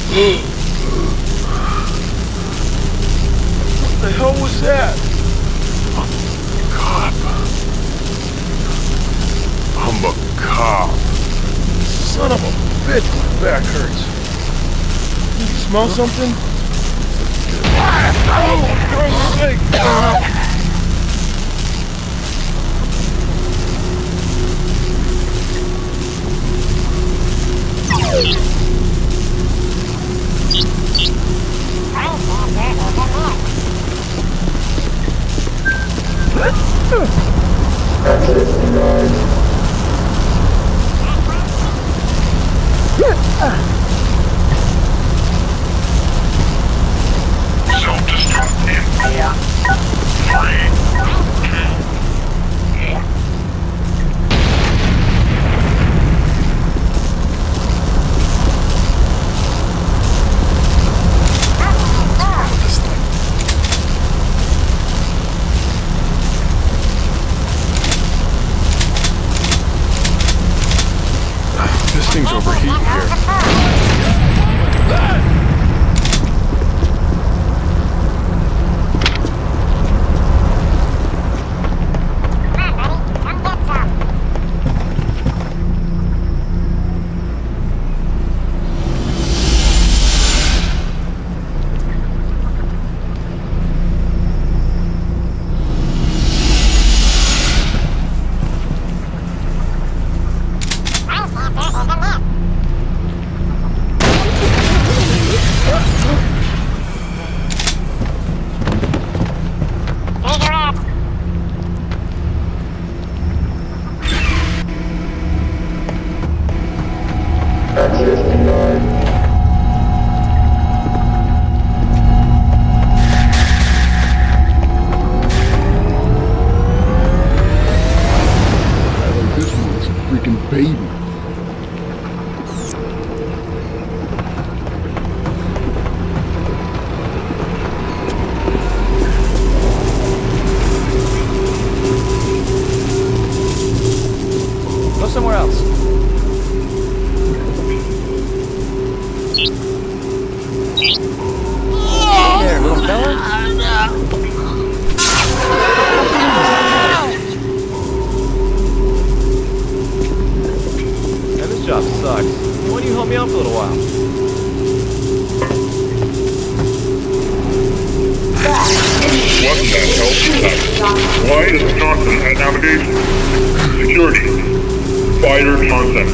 What the hell was that? Cop. I'm a cop. Son of a bitch, my back hurts. You smell something? Oh, for Christ's sake! Self-destruct in 4, 3, 2, 1. This thing's overheating here. Baby. Go somewhere else. Hey there, little fella. Man, this job sucks. Why don't you help me out for a little while? What the hell is that? Why is Johnson at navigation? Security. Fighter Johnson.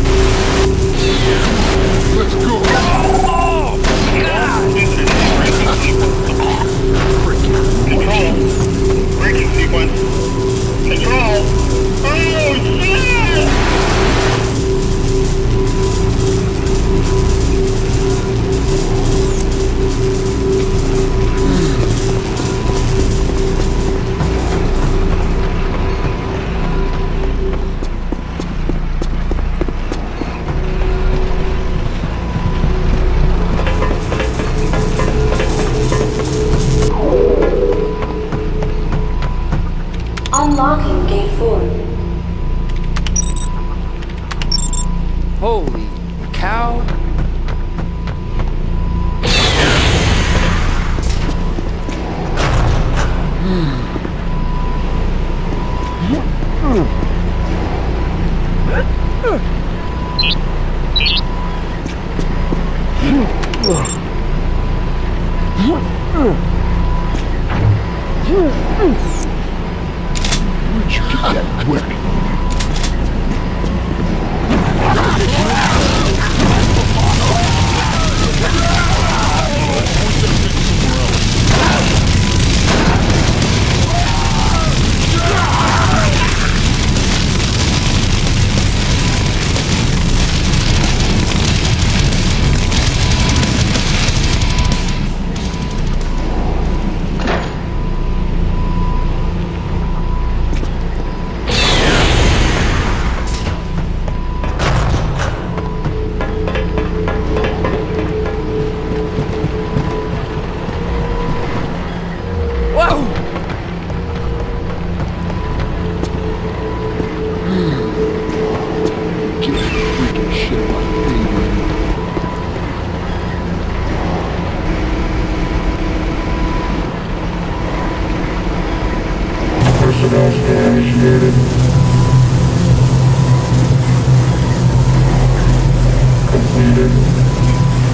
Let's go. Oh, God. Control. Braking sequence. Control. Oh, shit!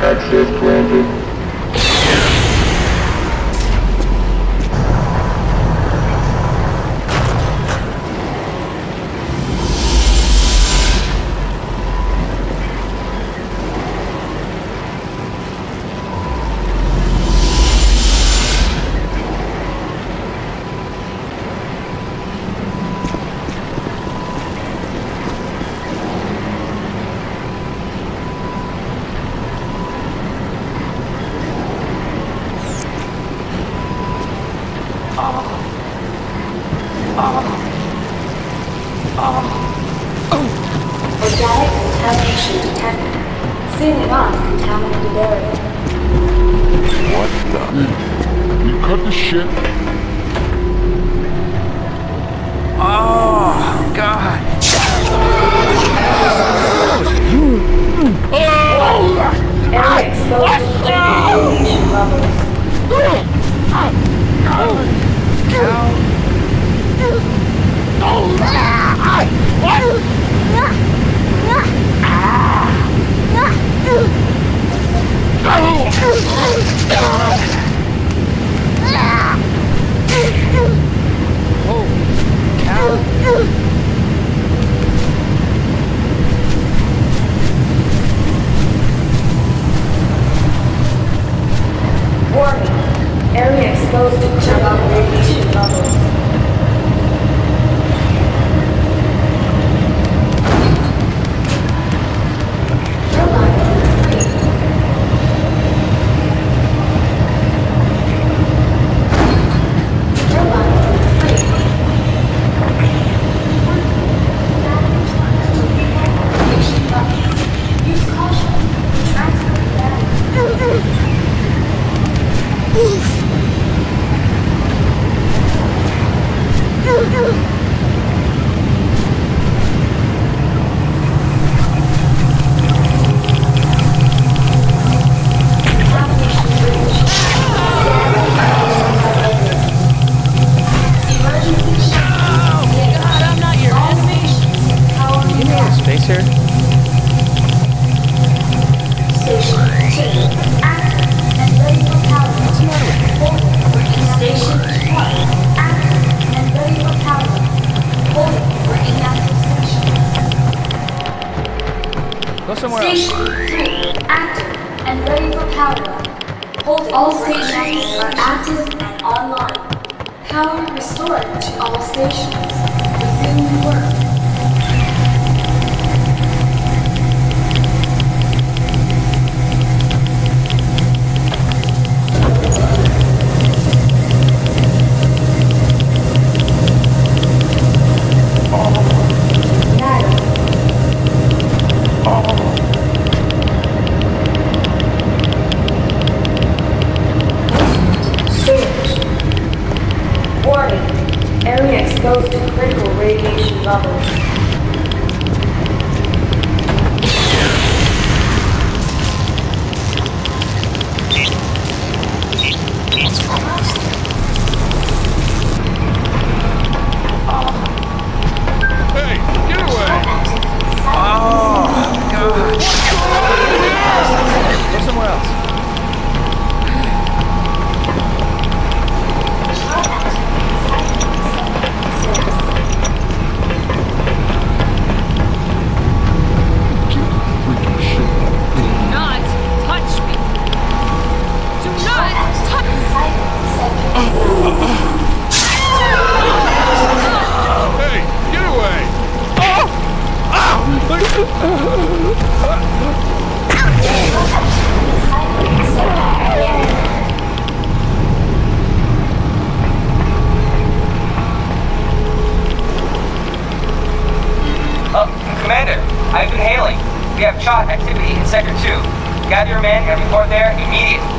Access granted. Organic contamination detected. Sealing off contaminated area. What the? You cut the shit? Oh, God. Area exposed to critical radiation levels. Warning. Area exposed to critical radiation levels. Space here? Go somewhere else. Station 3 active and ready for power. Hold all stations are active and online. Power restored to all stations. Resume work. Area exposed to critical radiation levels. Hey, get away! Oh, God. Go somewhere else. Hey, get away! Commander, I've been hailing. We have shot activity in Sector 2. Gather your men and report there immediately.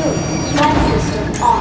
Flight system on.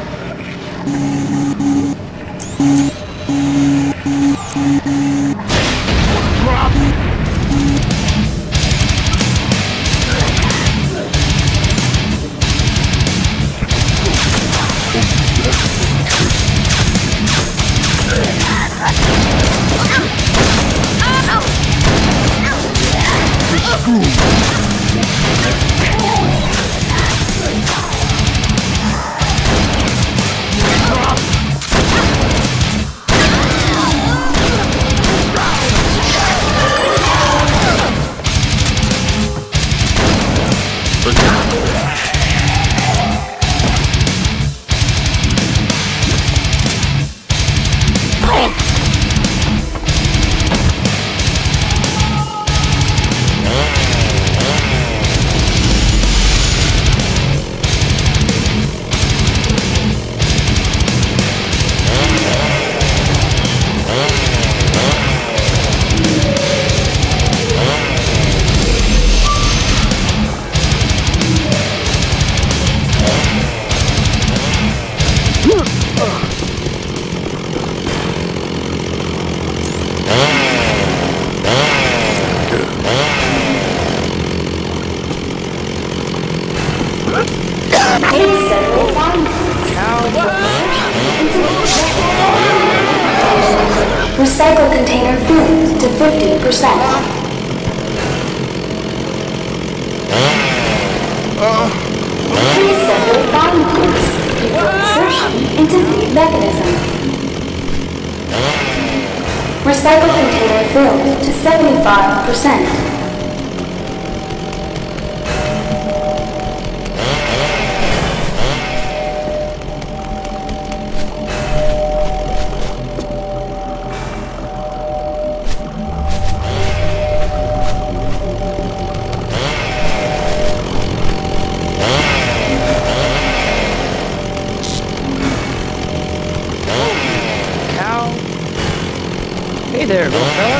Recycle container filled to 50%. Reassemble body parts before insertion into feed mechanism. Recycle container filled to 75%. Hey there, little fella.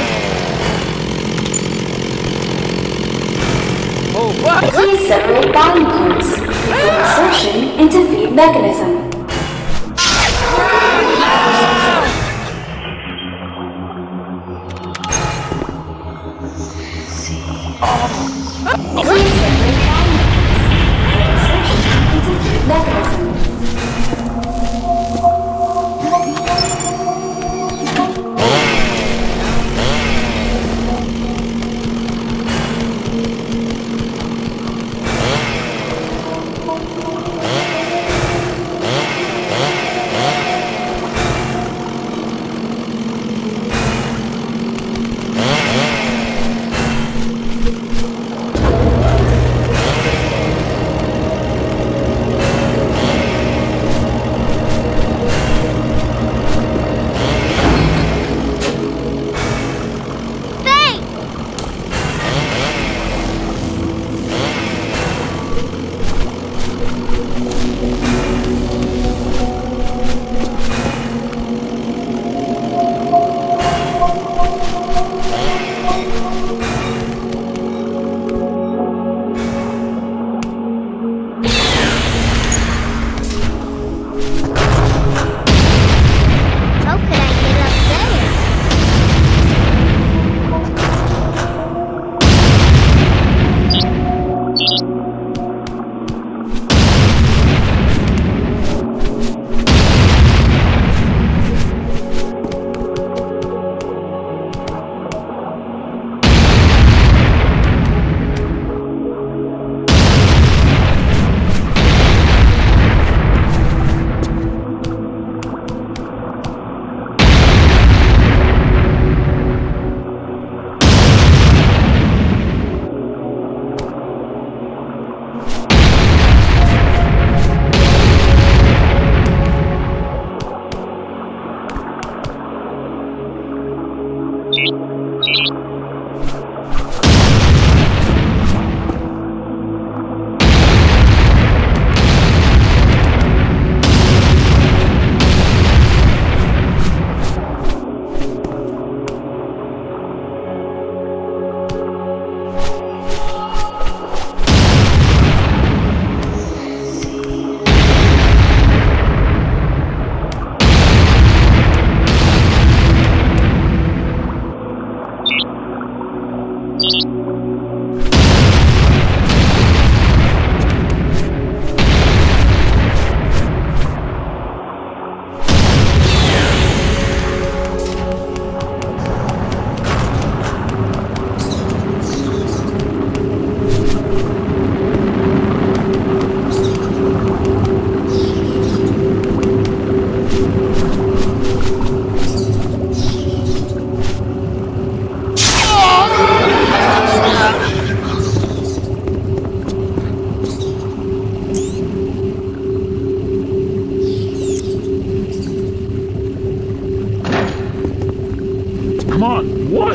Oh, what? Please separate body parts before insertion into feed mechanism. Please separate body parts before insertion into feed mechanism. What?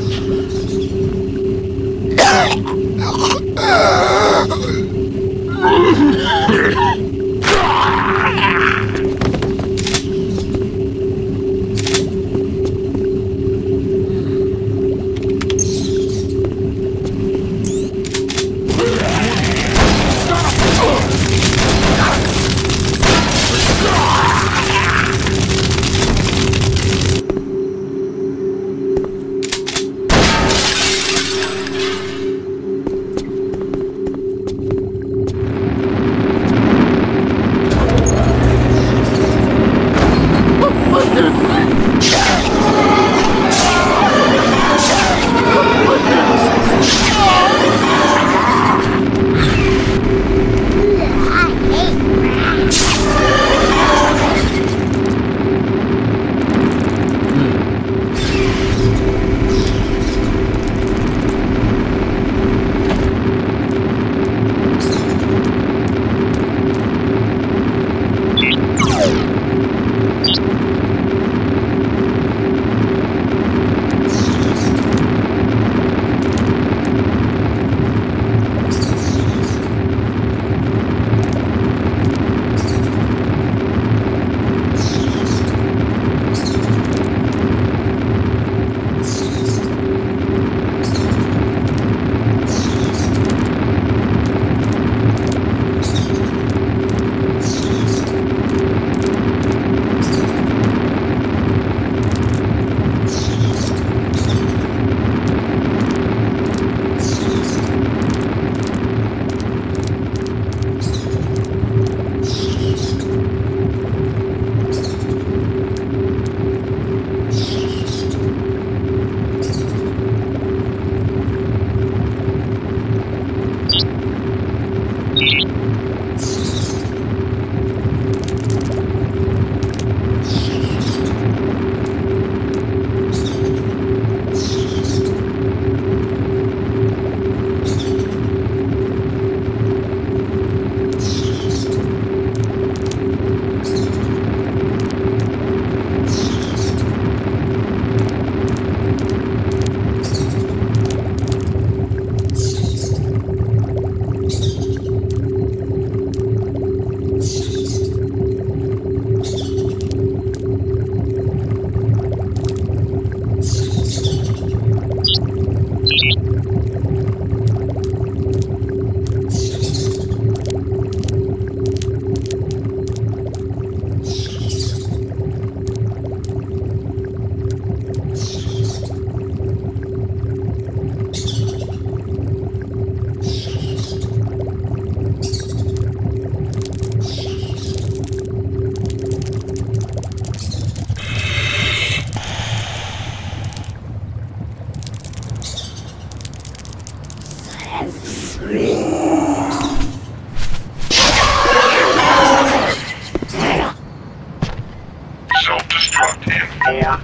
Self-destruct in 4,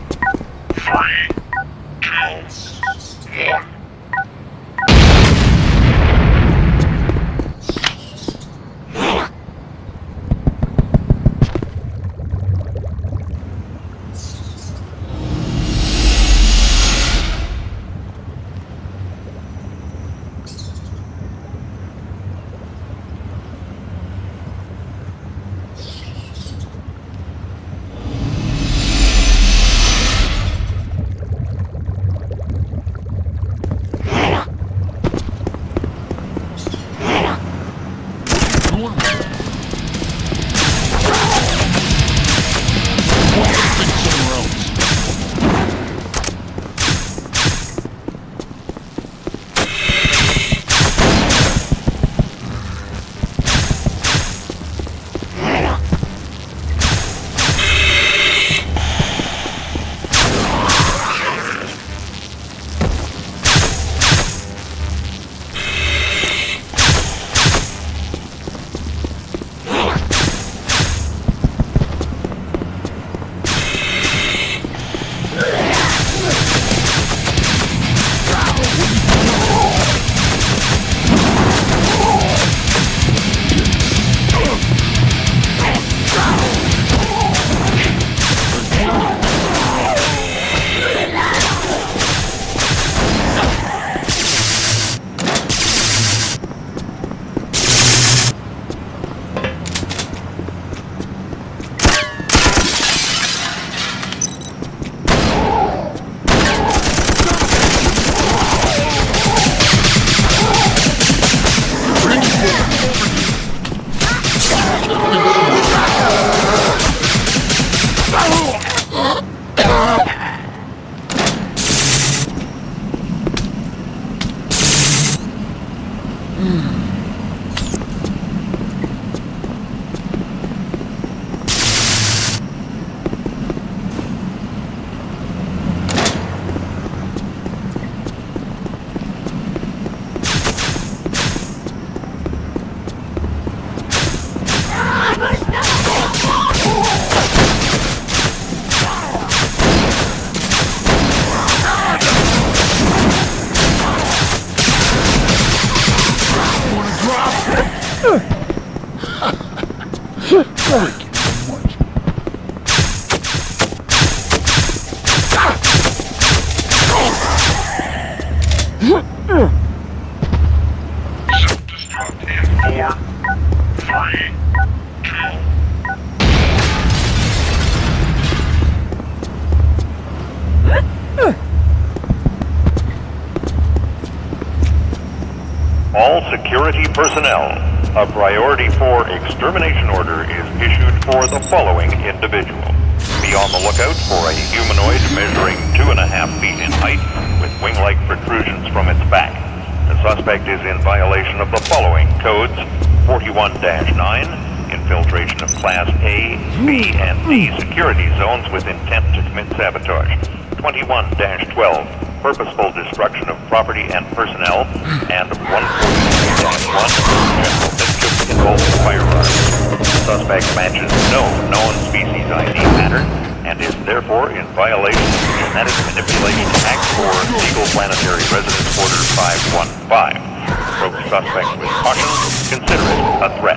3, 2, 1. Self-destruct in 4, 3, 2. All security personnel, a Priority 4 extermination order is issued for the following individual. Be on the lookout for a humanoid measuring 2.5 feet in height with wing-like protrusions from its back. The suspect is in violation of the following codes: 41-9, infiltration of Class A, B, and D security zones with intent to commit sabotage. 21-12, purposeful destruction of property and personnel, and 141-1, general mischief involving firearms. The suspect matches no known species ID pattern and is therefore in violation of Genetic Manipulation Act for Legal Planetary Residence Order 515. Approach suspect with caution, consider it a threat.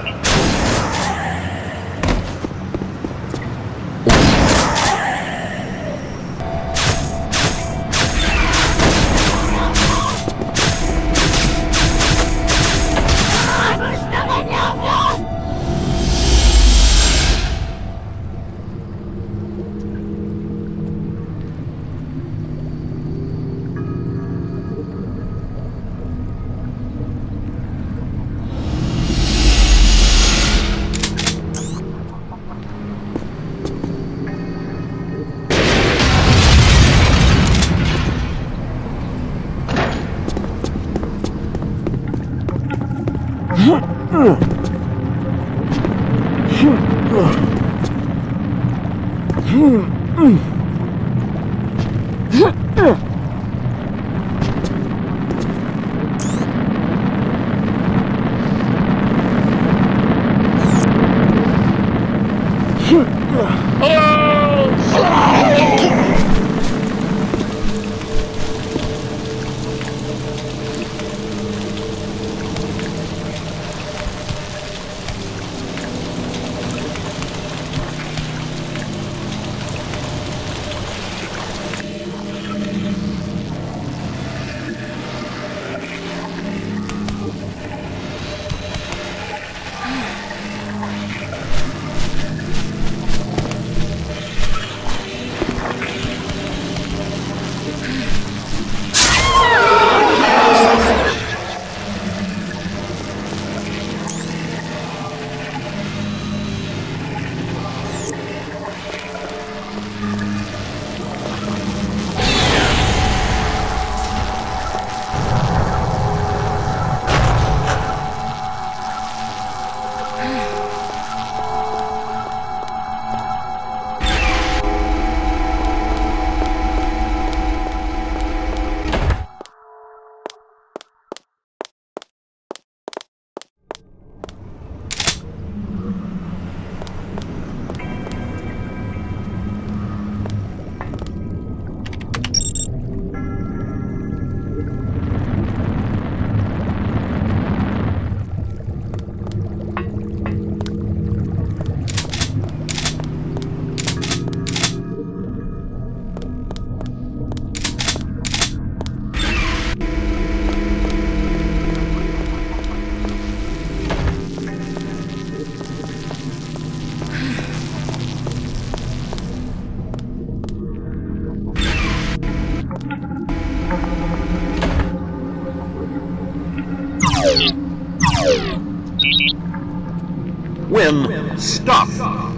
Win. Stop.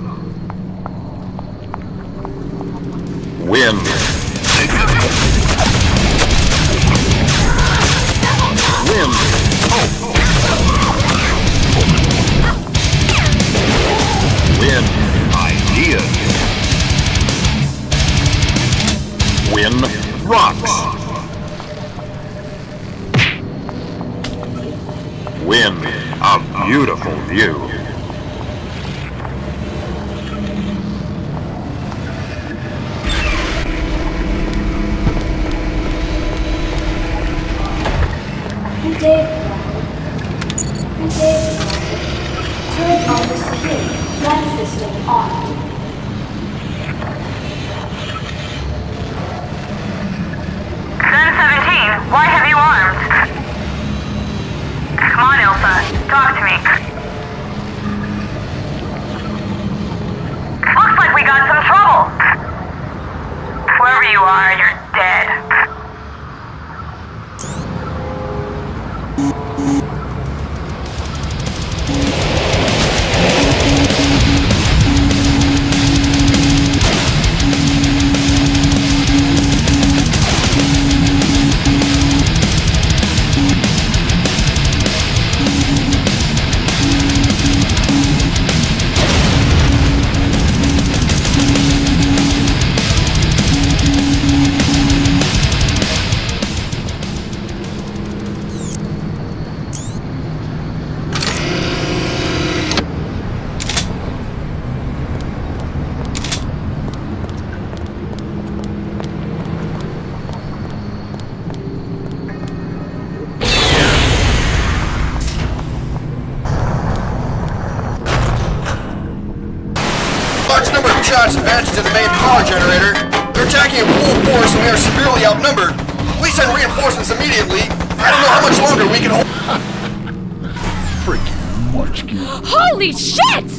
Win. Win. Win. Ideas. Win. Rocks. Win. A beautiful view. Turret on the screen. system on. Sen-17, why have you armed? Come on, Ilsa, talk to me. Looks like we got some trouble. Whoever you are, you're dead. Large number of shots advanced to the main power generator. They're attacking in full force and we are severely outnumbered. We send reinforcements immediately. I don't know how much longer we can hold. Freaking munchkin. Holy shit!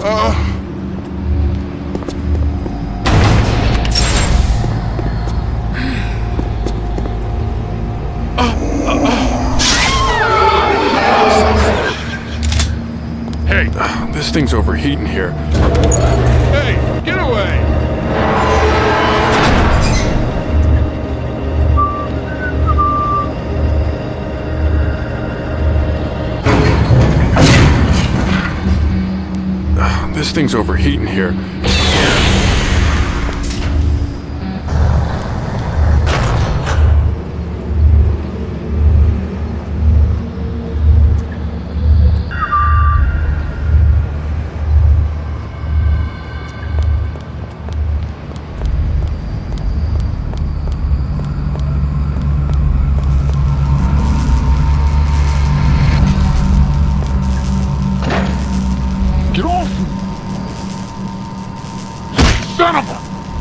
Hey, this thing's overheating here. Hey, get away! This thing's overheating here. Get off! Son of a...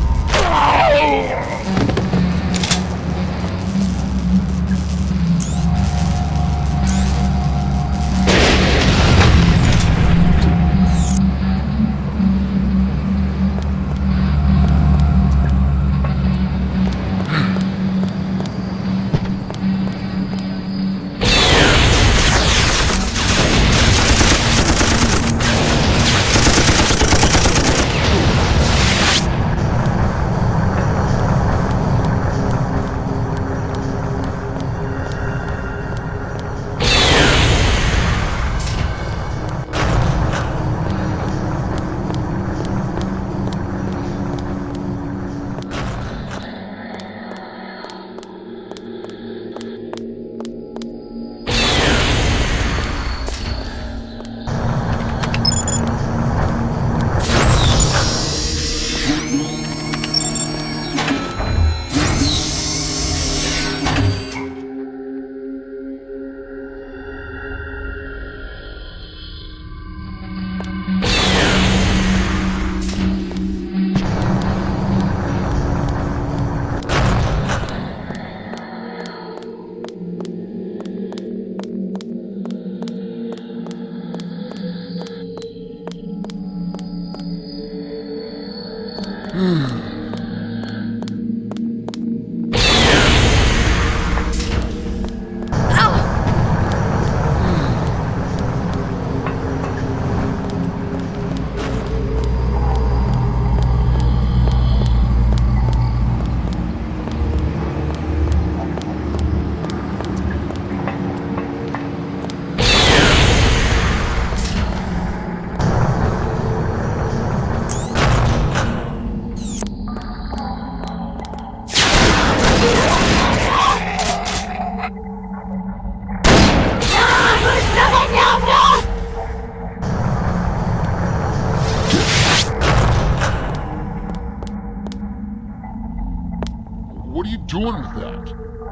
What are you doing with that?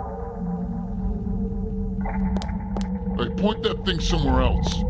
Hey, point that thing somewhere else.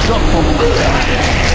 Jump on the way back.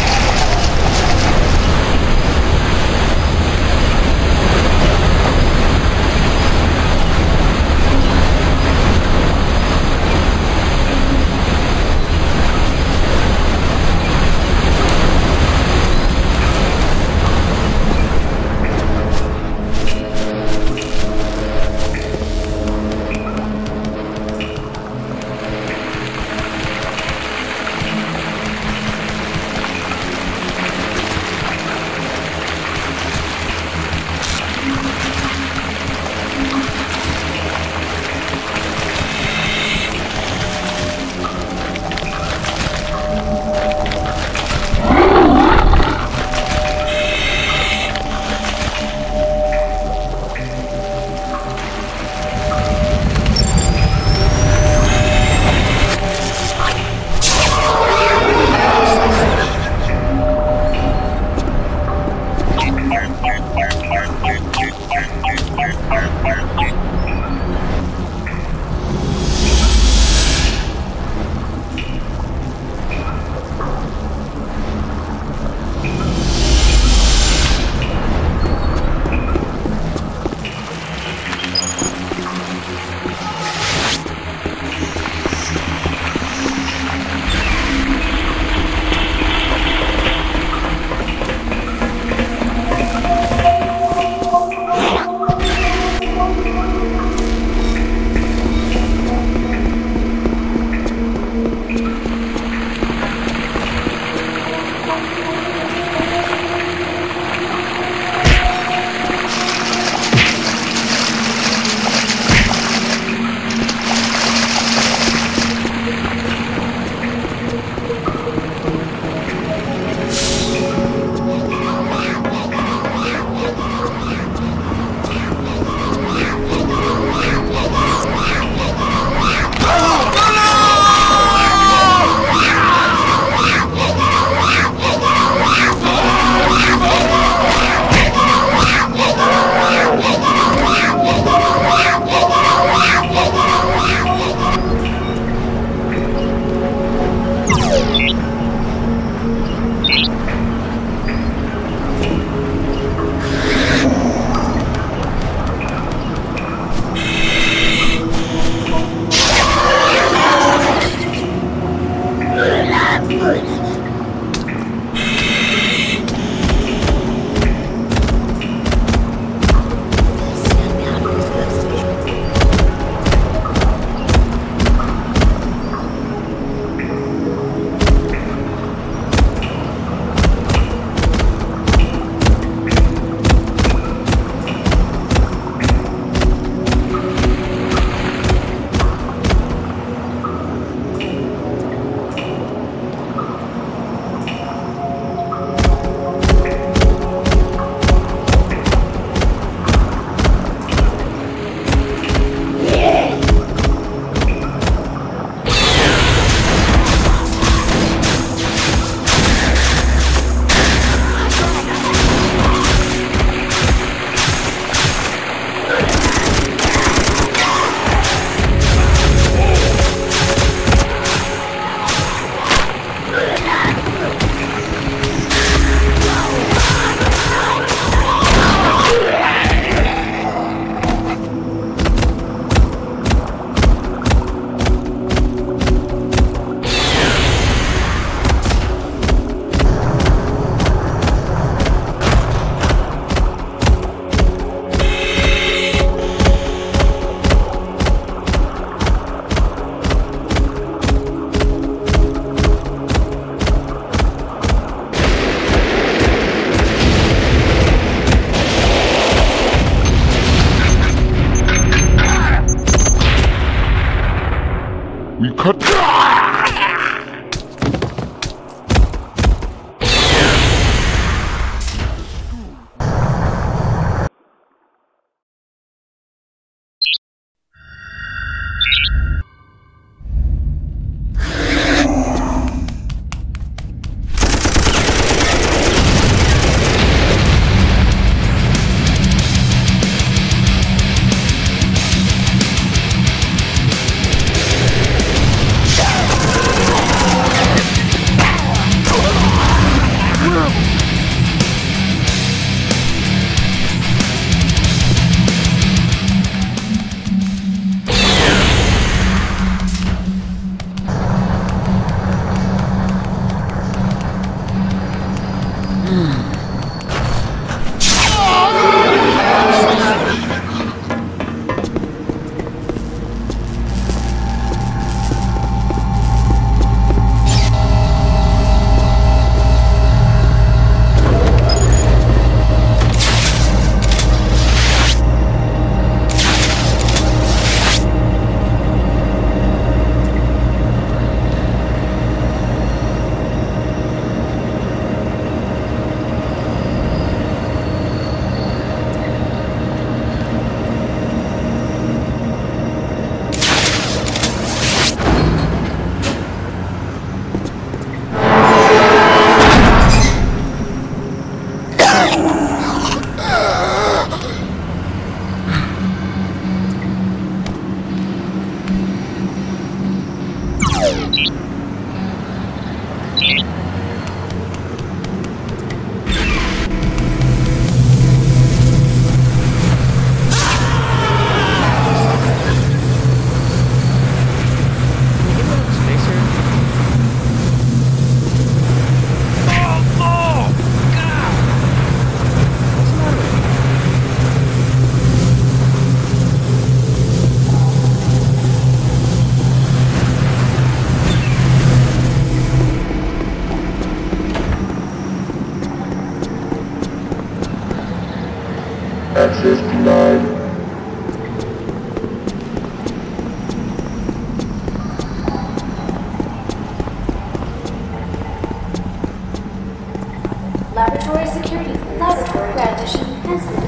Laboratory security laboratory rendition has been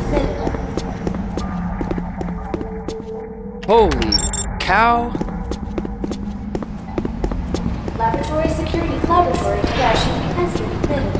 admitted. Holy cow. Laboratory security laboratory crashing has been admitted.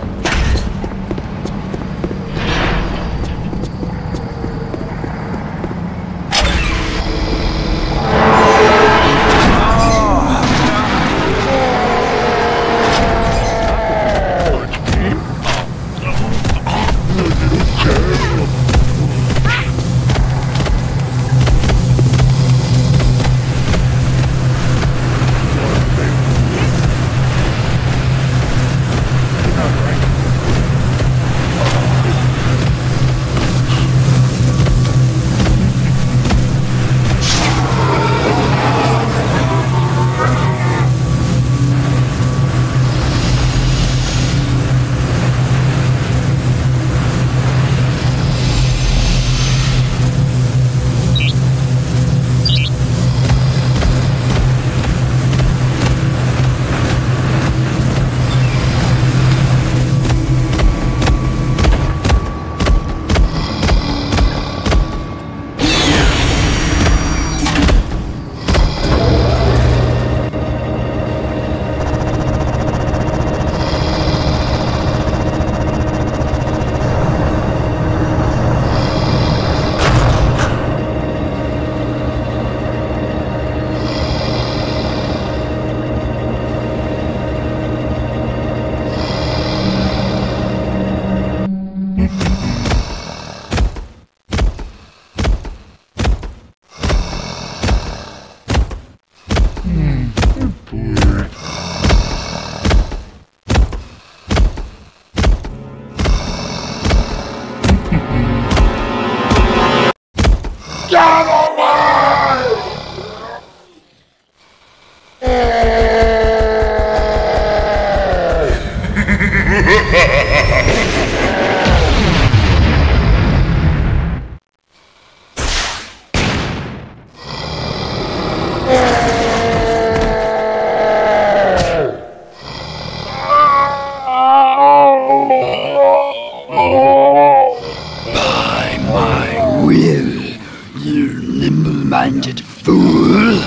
By my will, you nimble-minded fool.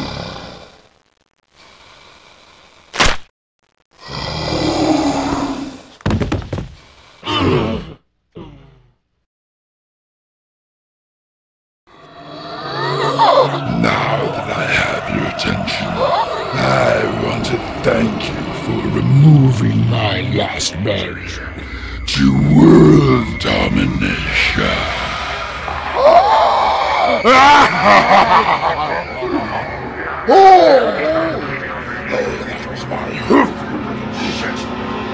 Now that I have your attention, I want to thank you for removing my last barrier to world domination. That was my hoof. Shit.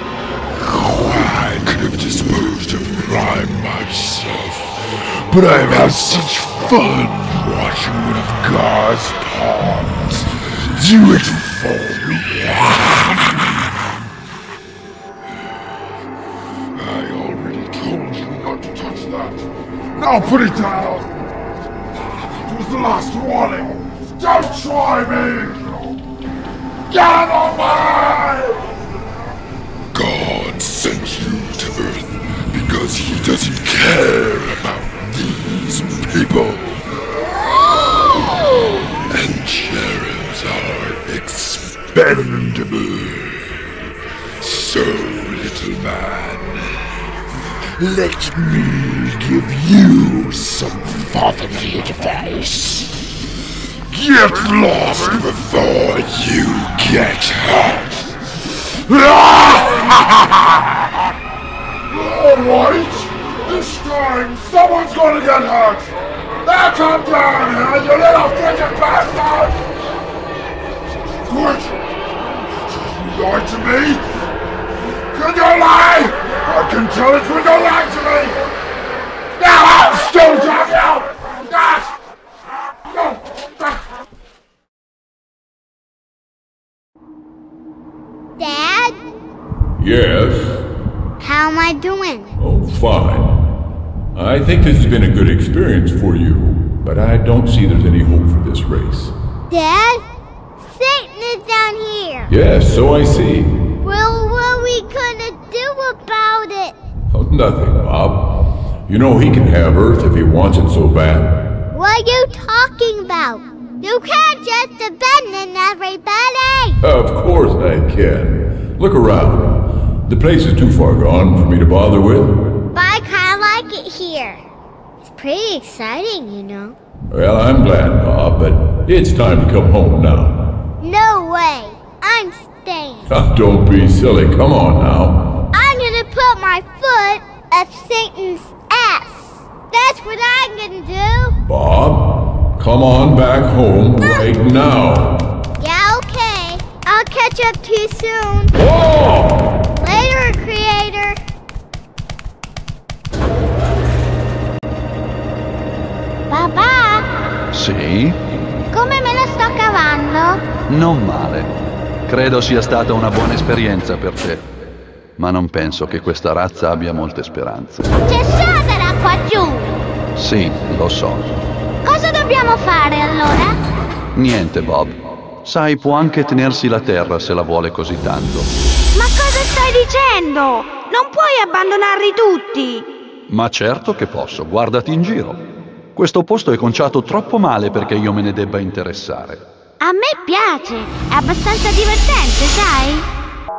I could have disposed of Prime myself, but I've had such fun watching one of God's pawns do it for me. I already told you not to touch that. Now put it down. It was the last warning. Don't try me. Get out of my way! God sent you to Earth because he doesn't care about these people. And cherubs are expendable. So, little man, let me give you some fatherly advice. Get lost before you get hurt. Alright, this time someone's gonna get hurt. Now come down here, you little frigid bastard! What? You lied to me? Can you lie? I can tell it when you lie to me! Now I'm still talking! Yes! No! Dad? Yes? How am I doing? Oh, fine. I think this has been a good experience for you, but I don't see there's any hope for this race. Dad? Satan is down here! Yes, so I see. Well, what are we gonna do about it? Nothing, Bob. You know he can have Earth if he wants it so bad. What are you talking about? You can't just abandon everybody! Of course I can. Look around. The place is too far gone for me to bother with. But I kinda like it here. It's pretty exciting, you know. Well, I'm glad, Bob, but it's time to come home now. No way! I'm staying. Don't be silly. Come on now. I'm gonna put my foot up Satan's ass. That's what I'm gonna do. Bob, come on back home right now. Yeah, okay. I'll catch up to you soon. Whoa! Later, creator. Papà, Sì? come me la sto cavando? Non male. Credo sia stata una buona esperienza per te. Ma non penso che questa razza abbia molte speranze. C'è Sadara qua giù. Sì, lo so. Cosa dobbiamo fare allora? Niente, Bob. Sai, può anche tenersi la terra se la vuole così tanto. Ma cosa stai dicendo? Non puoi abbandonarli tutti! Ma certo che posso, guardati in giro. Questo posto è conciato troppo male perché io me ne debba interessare. A me piace, è abbastanza divertente, sai?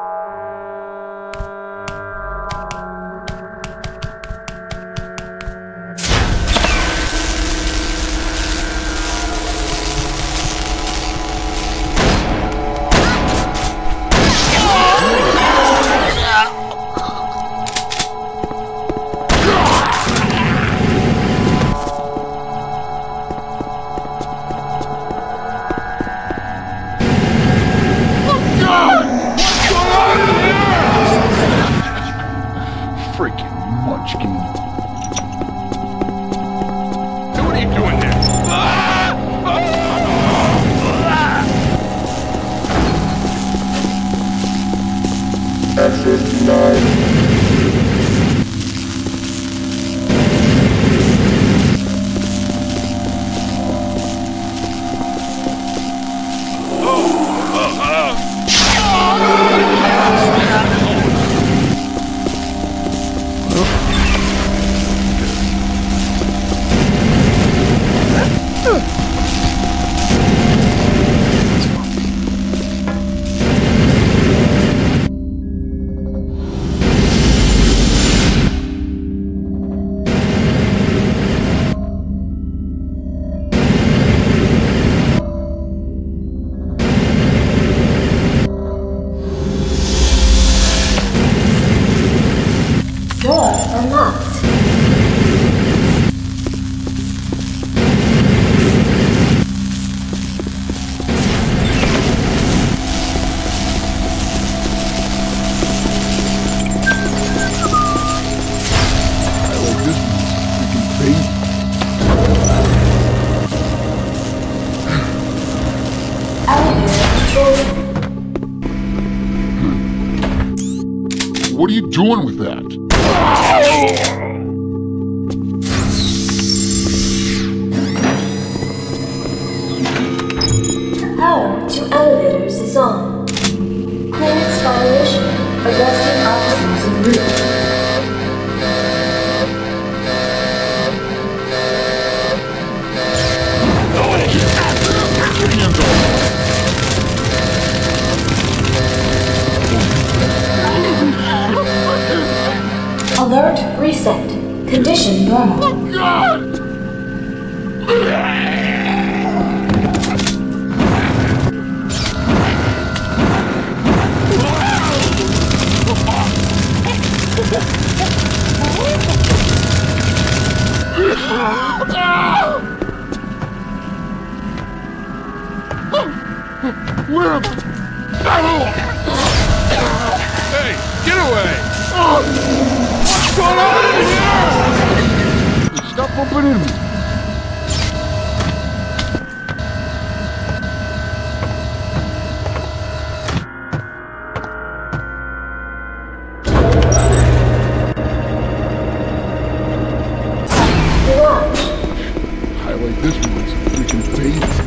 What are you doing with that? Power to elevators is on. Clearance violation. Arresting officers en route. Alert reset. Condition normal. Oh, God! Where am I? Hey, get away! What's going on in here? Stop bumping into me. Highlight this one so freaking face.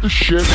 the shit.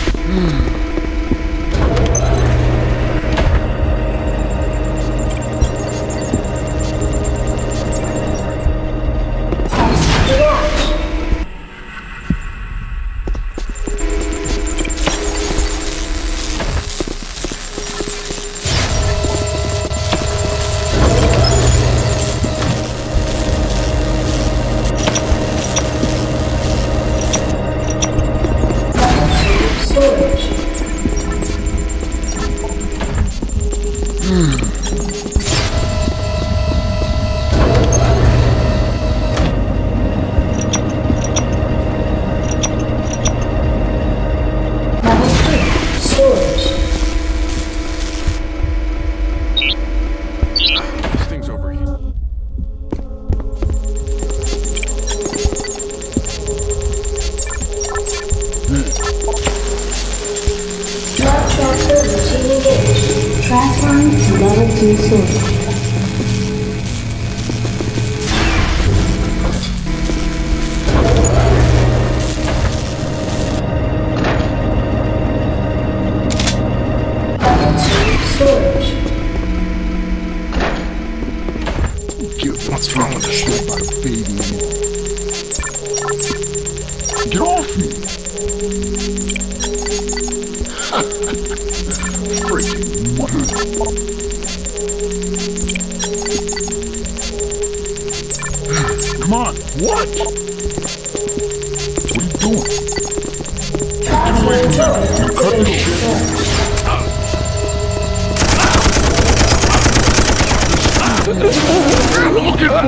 Transferring to level 2 storage. What's wrong with this shit about a baby? Get off me! Freaking mother. Come on, what? What are you doing? Get away from me. You cut this shit. What are you looking for?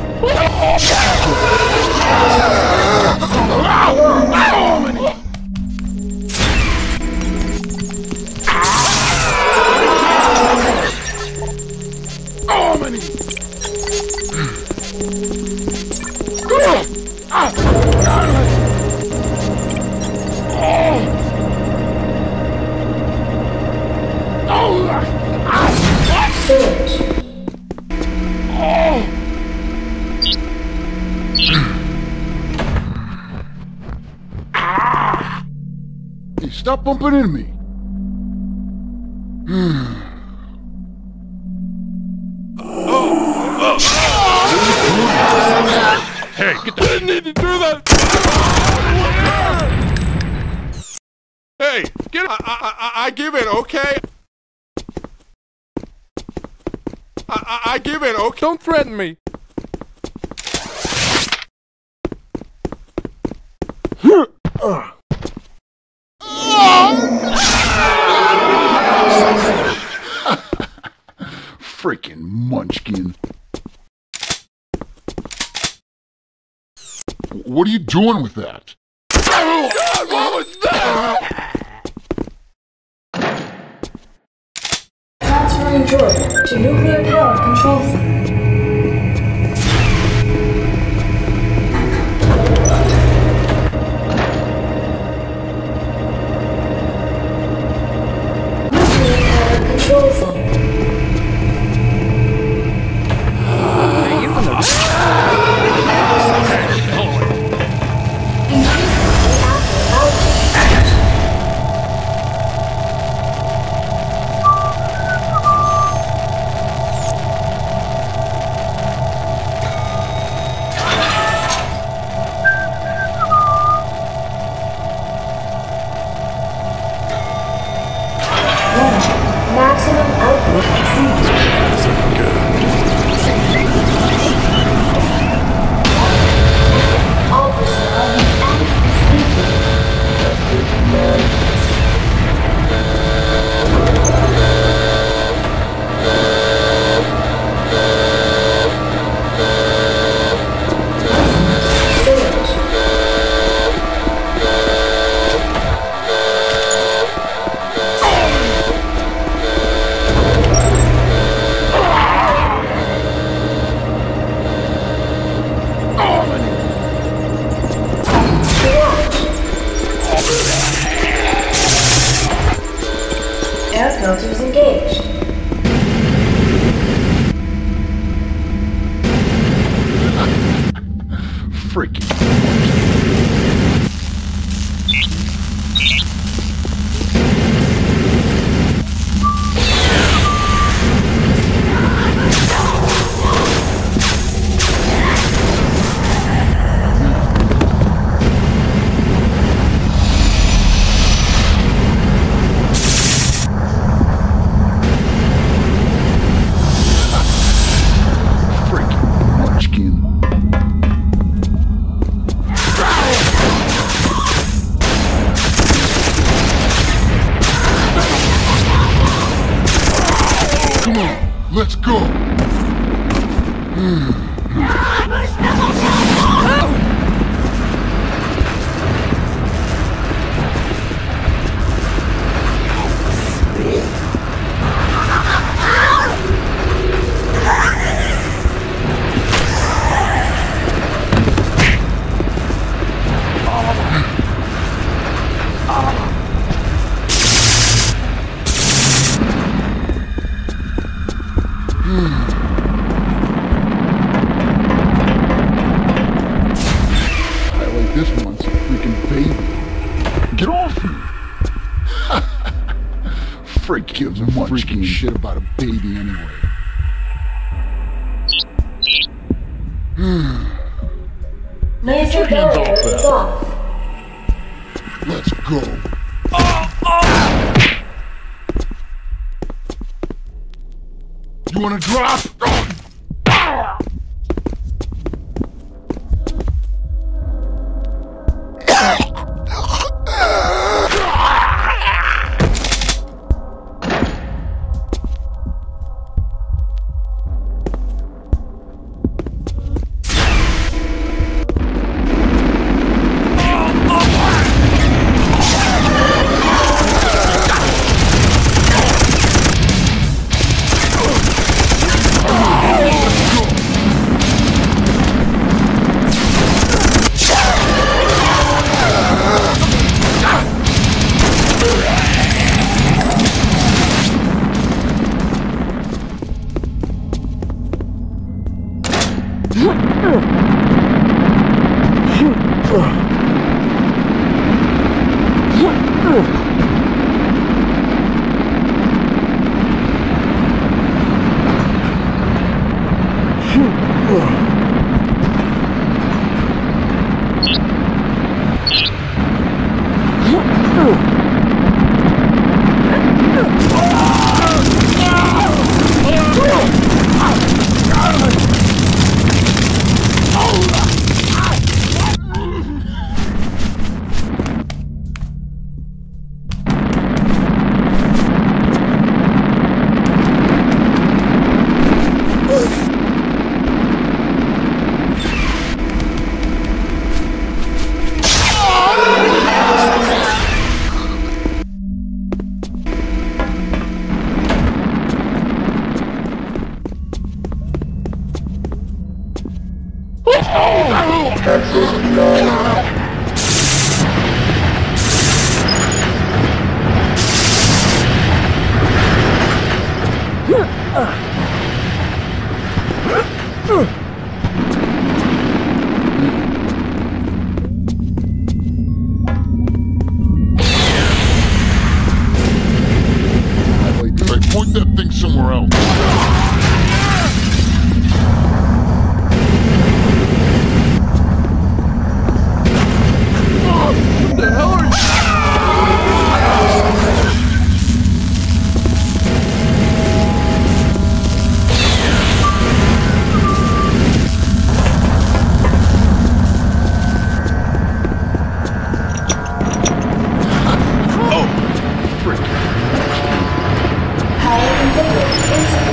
Hey, stop bumping into me. Hey, get the... Didn't need to do that! Hey, get it! I give it, okay? I give it, okay? Don't threaten me! Freaking munchkin. What are you doing with that? Oh God, what was that? Transferring Jordan to nuclear power control center. Nuclear power control center. Are you from the... Maximum output exceeded. All personnel have access air filters engaged. Freaking. Let's go! This one's a freaking baby. Get off me! Frick gives a freaking shit about a baby anyway. Major barrier is off. Let's go. You wanna drop? Point that thing somewhere else. What the hell are you? Power configured.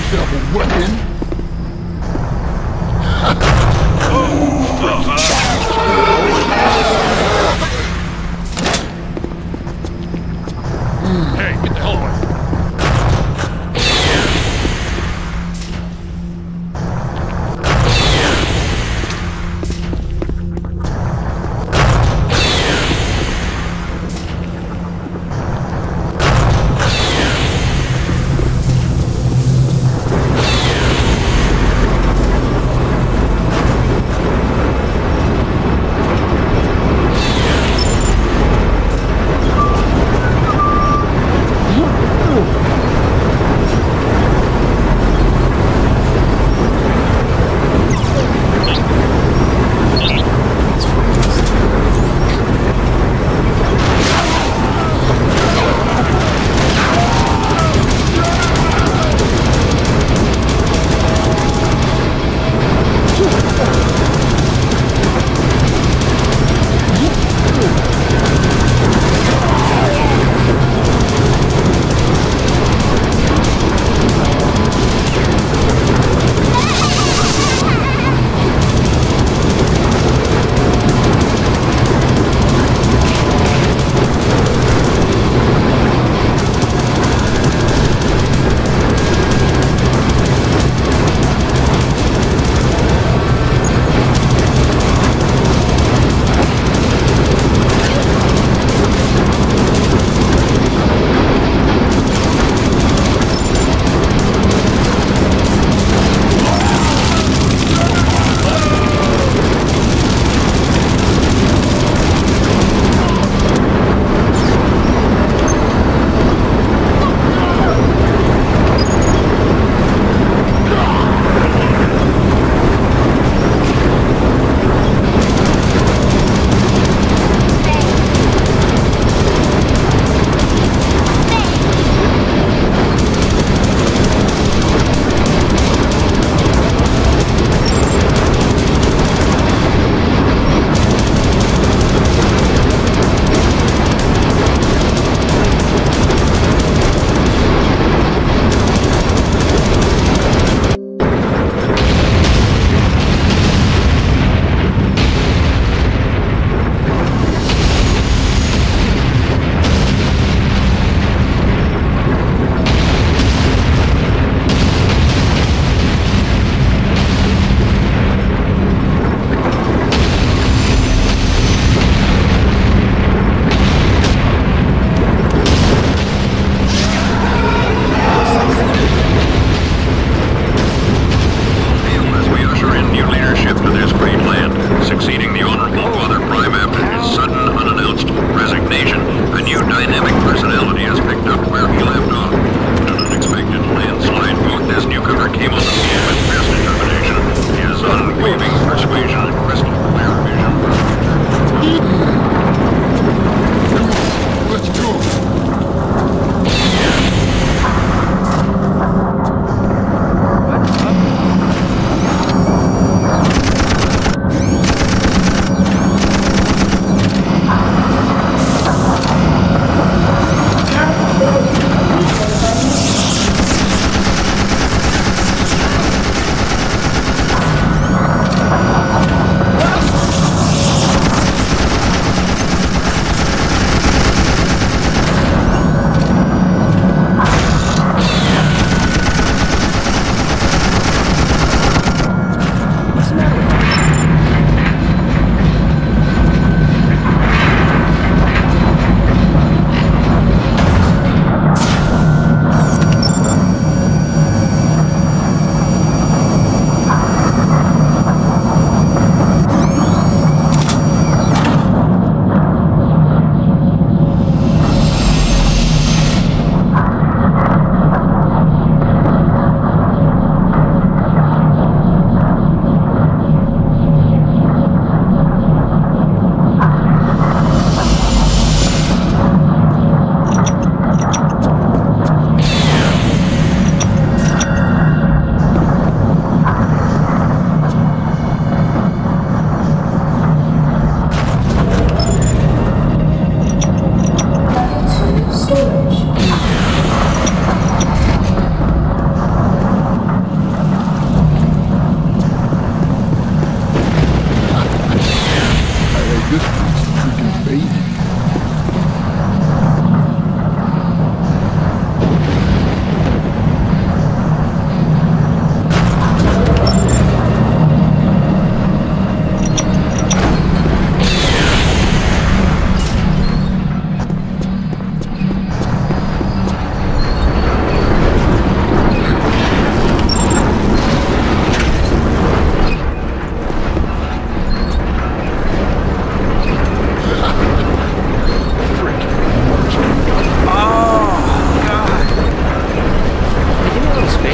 Double weapon. Hey, get the hell away.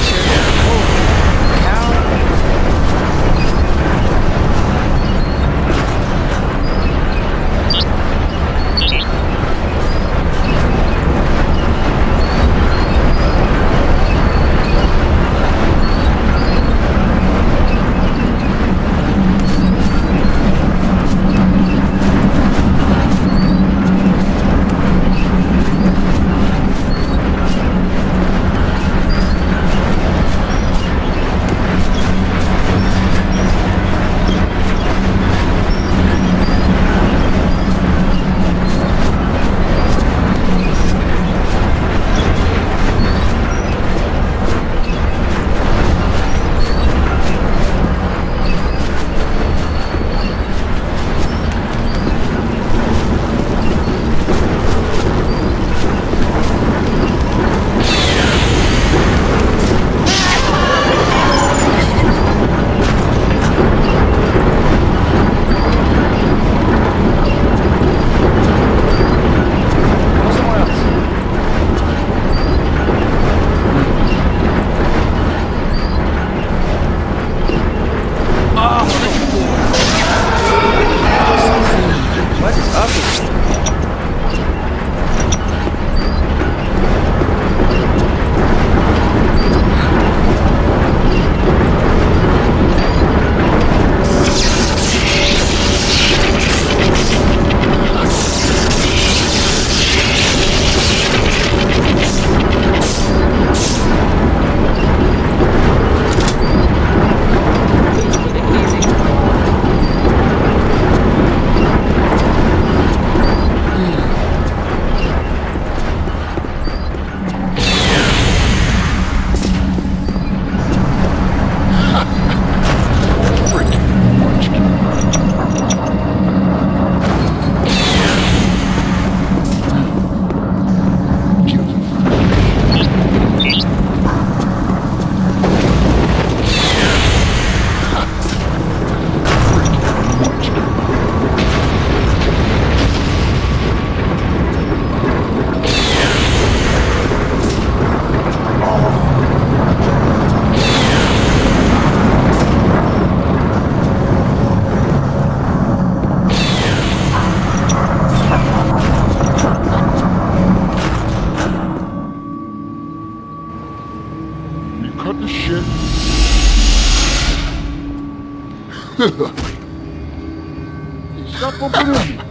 Stop bumping into me.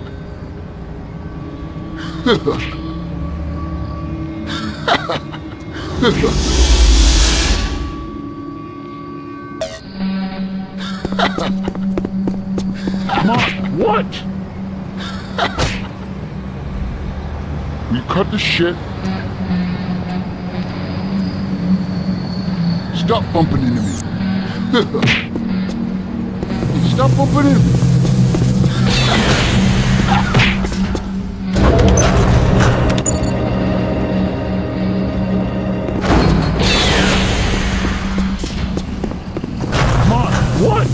Come on, what? You cut the shit. Stop bumping into me. Stop bumping into me. Come on, what?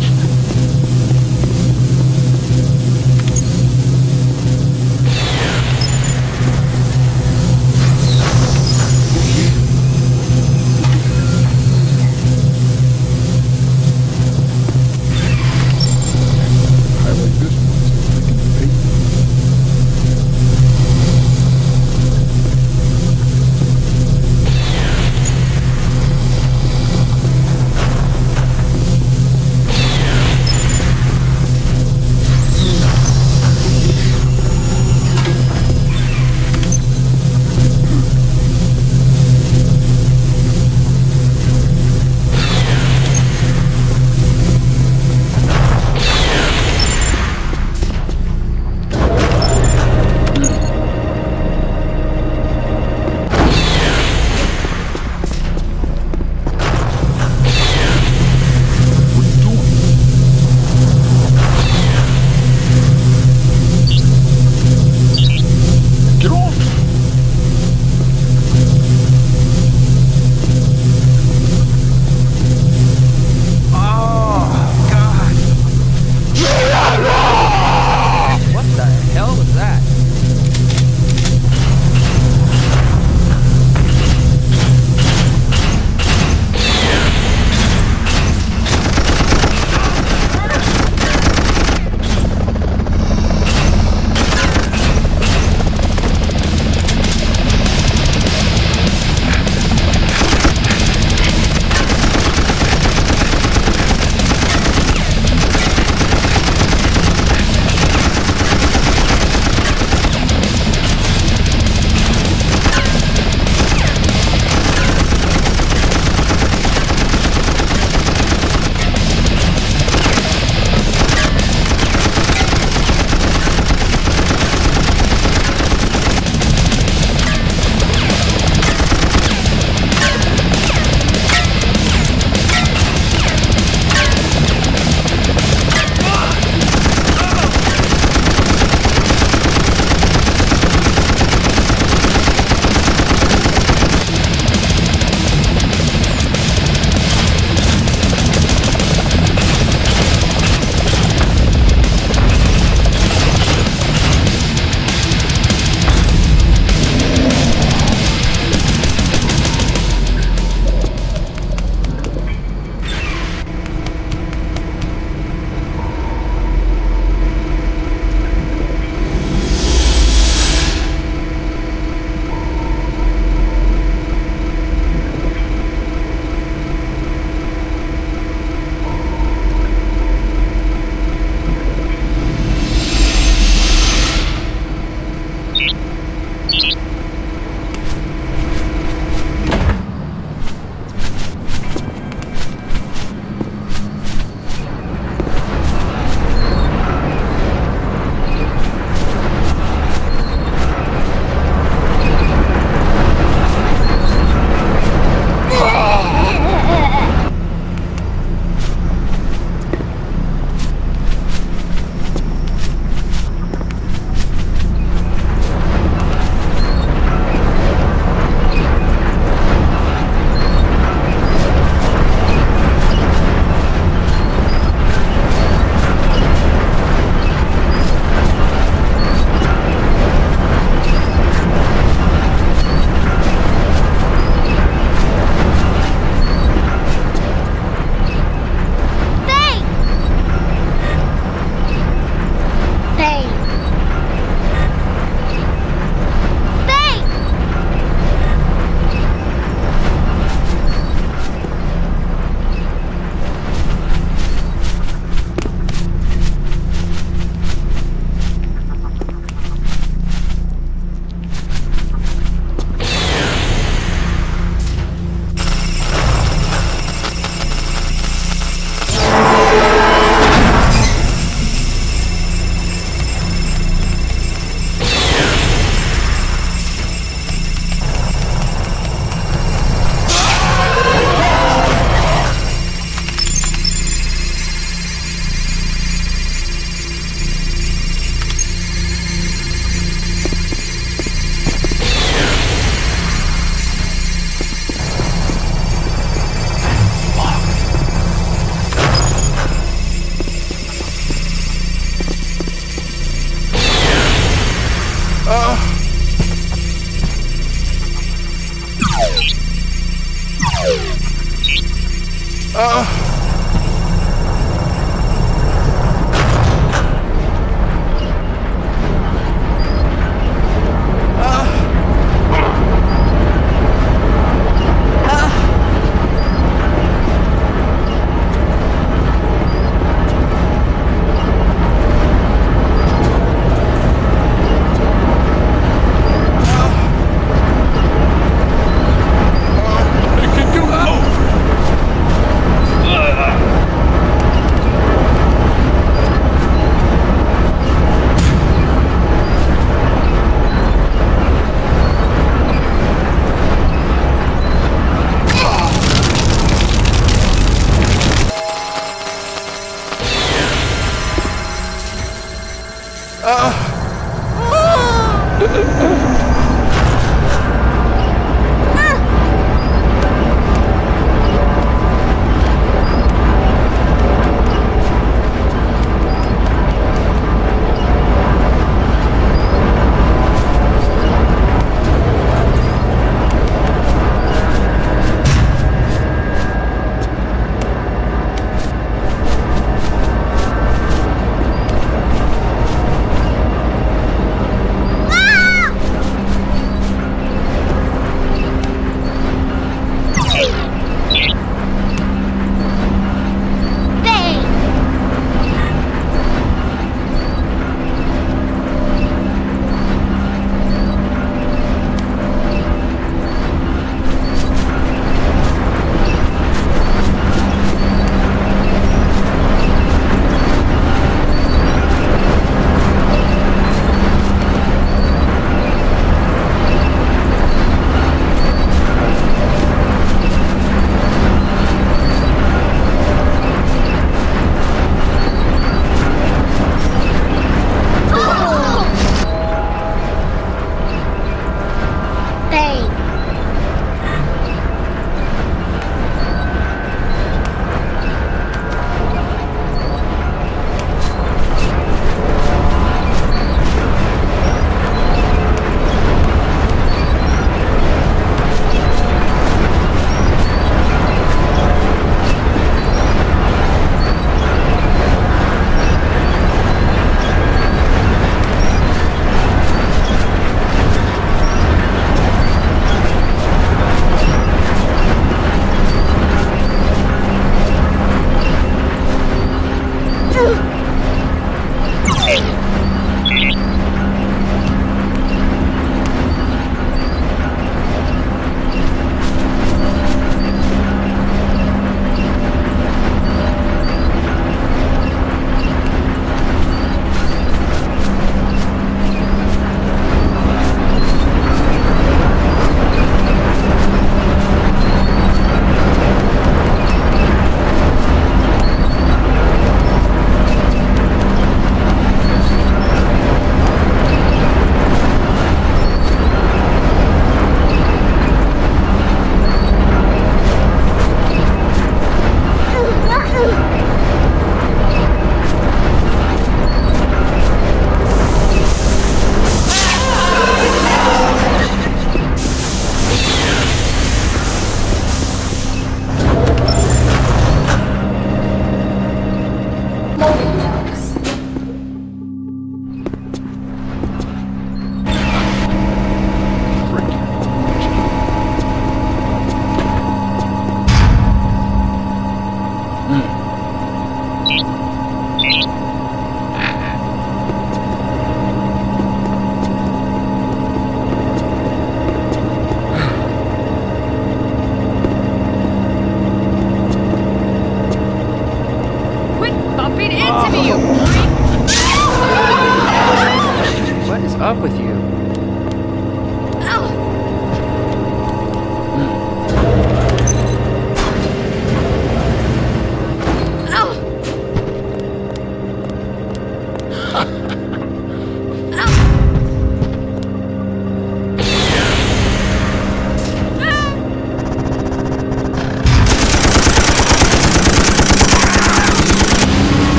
up with you?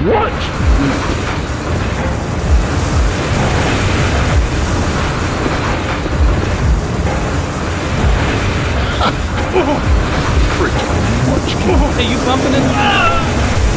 What? Freaking munchkin. Hey, you bumping it?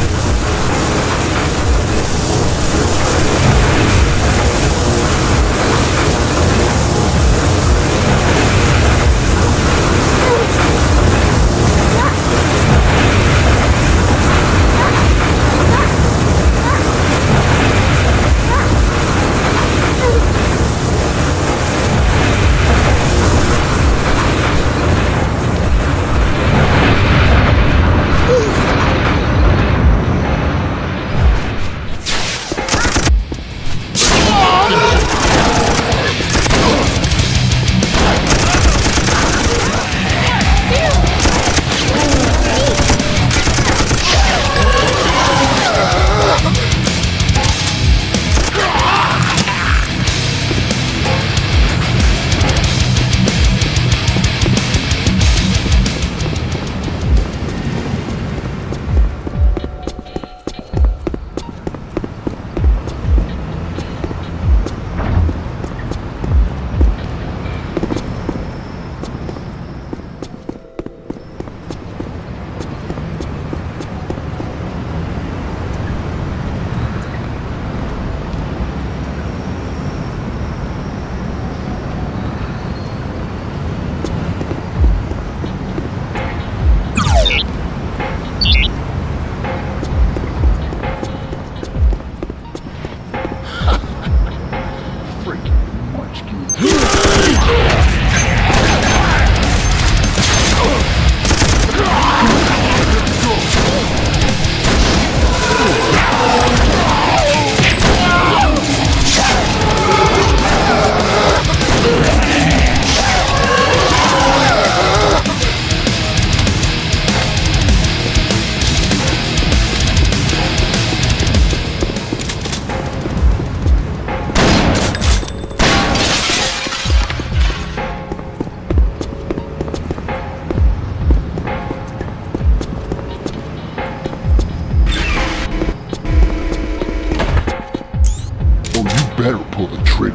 Better pull the trigger.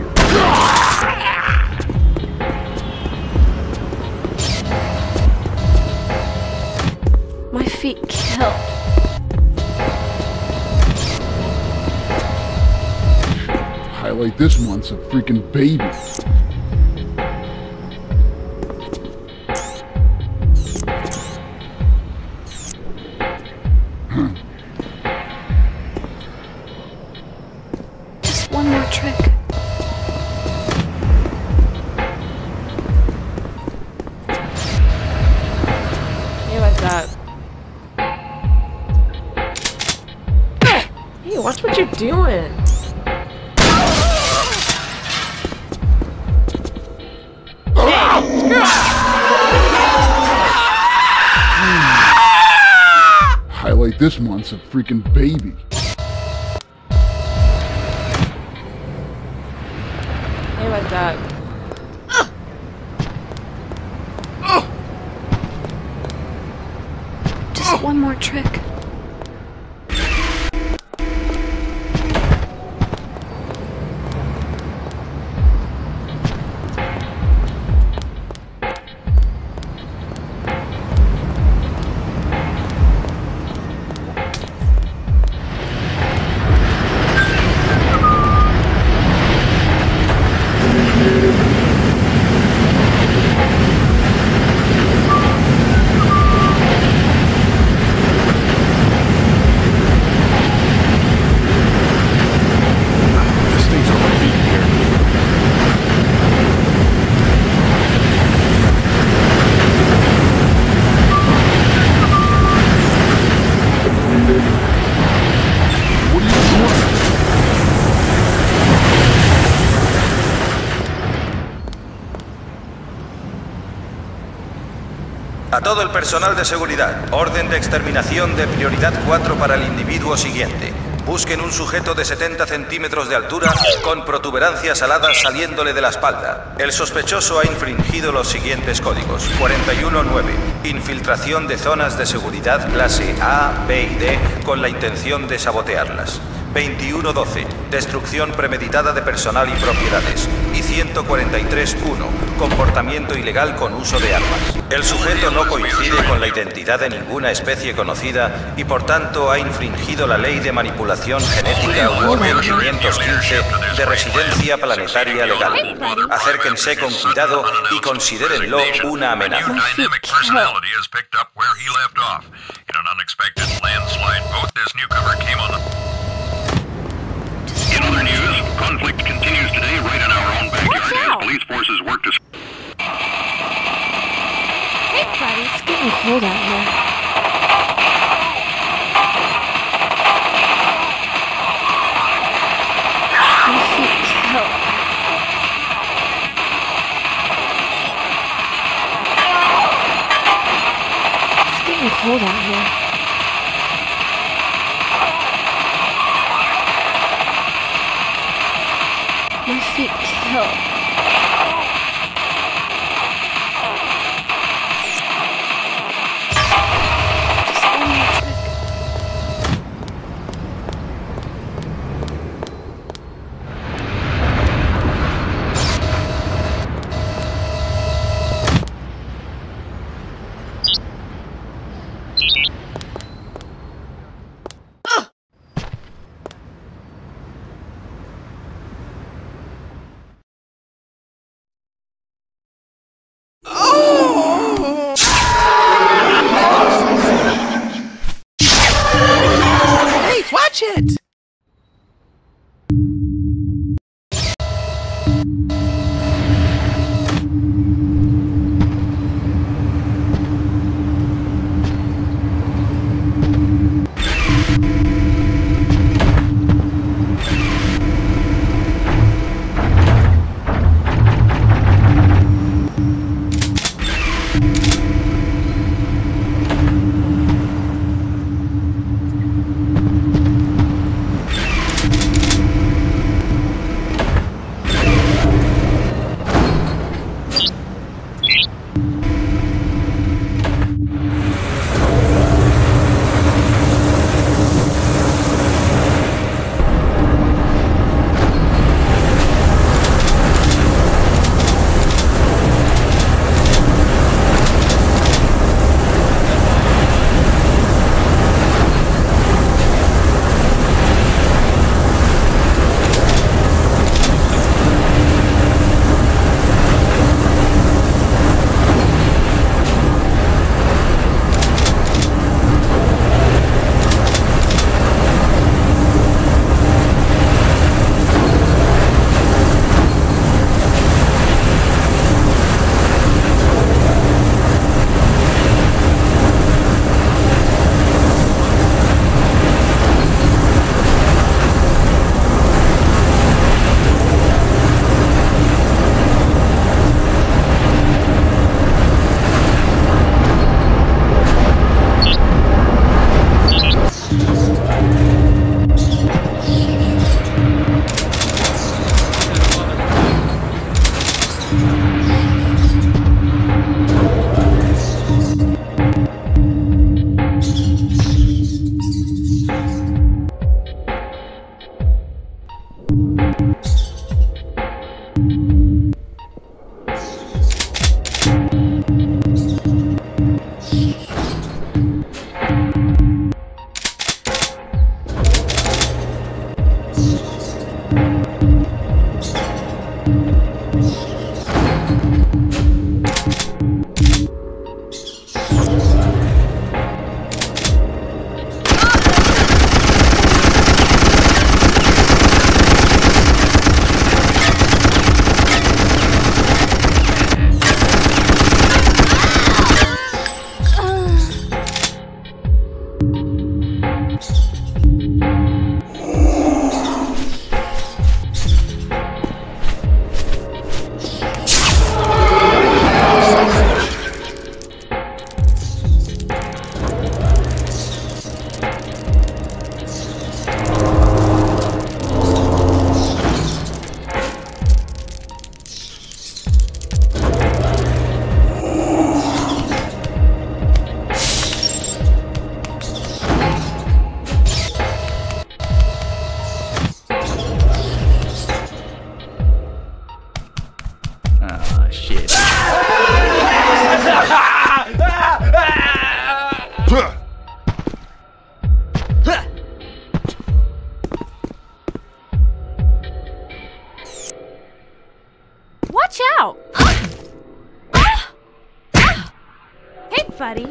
My feet kill. Highlight this one's a freaking baby. One more trick. Hey, like that. Hey, watch what you're doing. Highlight this one's a freaking baby. Like that. Just one more trick. A todo el personal de seguridad, orden de exterminación de prioridad 4 para el individuo siguiente. Busquen un sujeto de 70 centímetros de altura con protuberancias aladas saliéndole de la espalda. El sospechoso ha infringido los siguientes códigos. 41.9. Infiltración de zonas de seguridad clase A, B y D con la intención de sabotearlas. 21.12. Destrucción premeditada de personal y propiedades. Y 143.1. Comportamiento ilegal con uso de armas. El sujeto no coincide con la identidad de ninguna especie conocida y por tanto ha infringido la ley de manipulación genética Warren 515 de residencia planetaria legal. Acérquense con cuidado y considérenlo una amenaza. In other news, conflict continues today right in our own backyard as police forces work to... Hey, buddy, it's getting cold out here. My feet kill. It's getting cold out here. My feet kill. Watch out! Hey, buddy.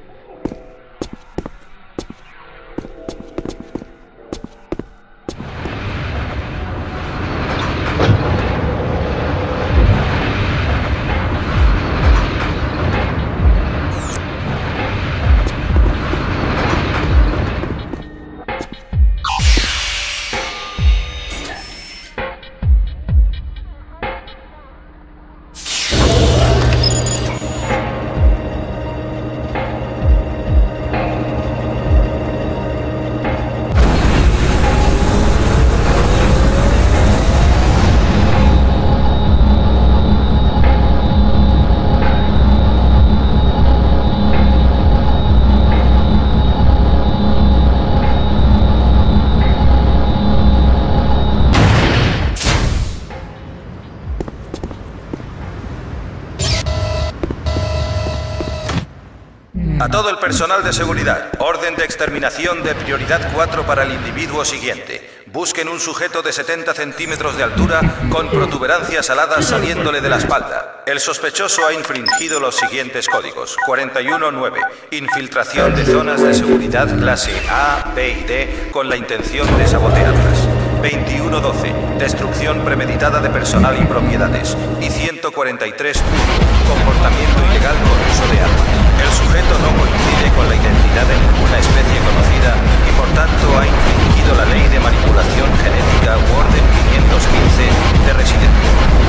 A todo el personal de seguridad, orden de exterminación de prioridad 4 para el individuo siguiente. Busquen un sujeto de 70 centímetros de altura con protuberancias aladas saliéndole de la espalda. El sospechoso ha infringido los siguientes códigos. 41.9. Infiltración de zonas de seguridad clase A, B y D con la intención de sabotearlas. 21.12. Destrucción premeditada de personal y propiedades. Y 143.1. Comportamiento ilegal con uso de armas. El sujeto no coincide con la identidad de ninguna especie conocida y por tanto ha infringido la ley de manipulación genética u orden 515 de residencia.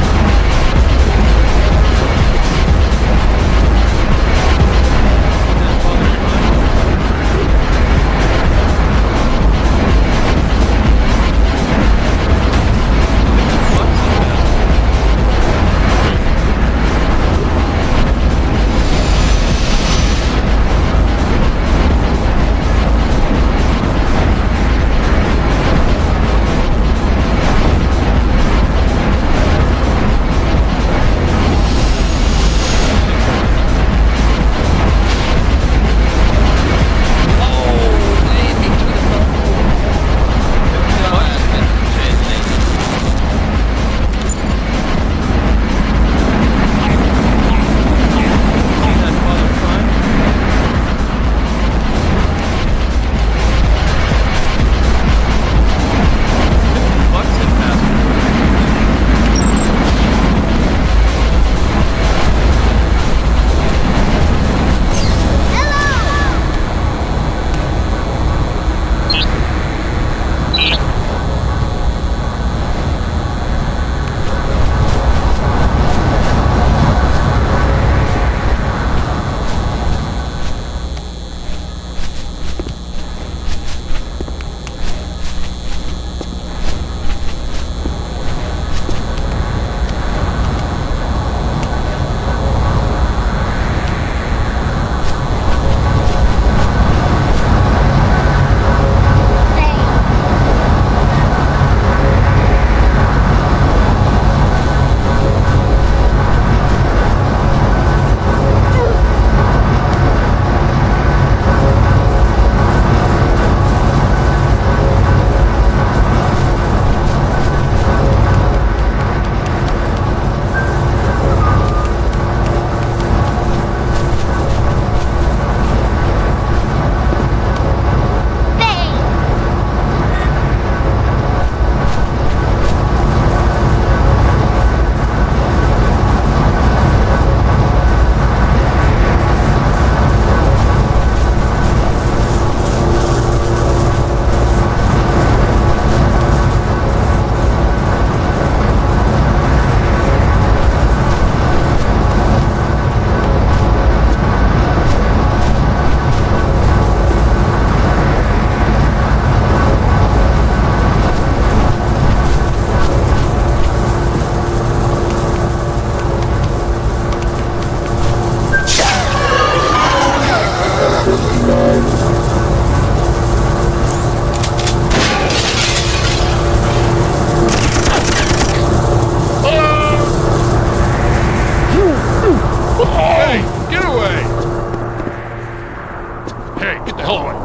Hey, get the hell away!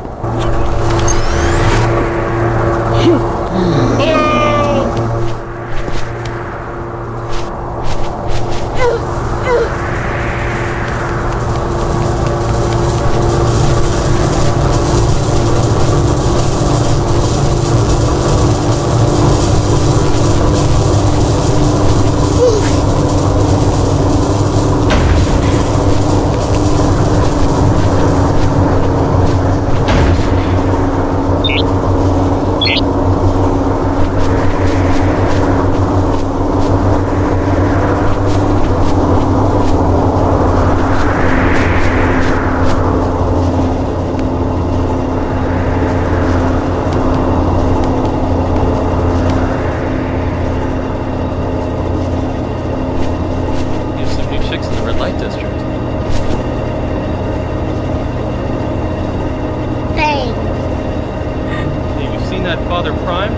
Father Prime?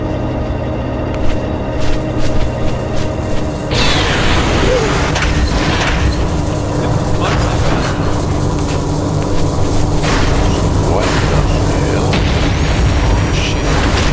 What the hell? Oh, shit.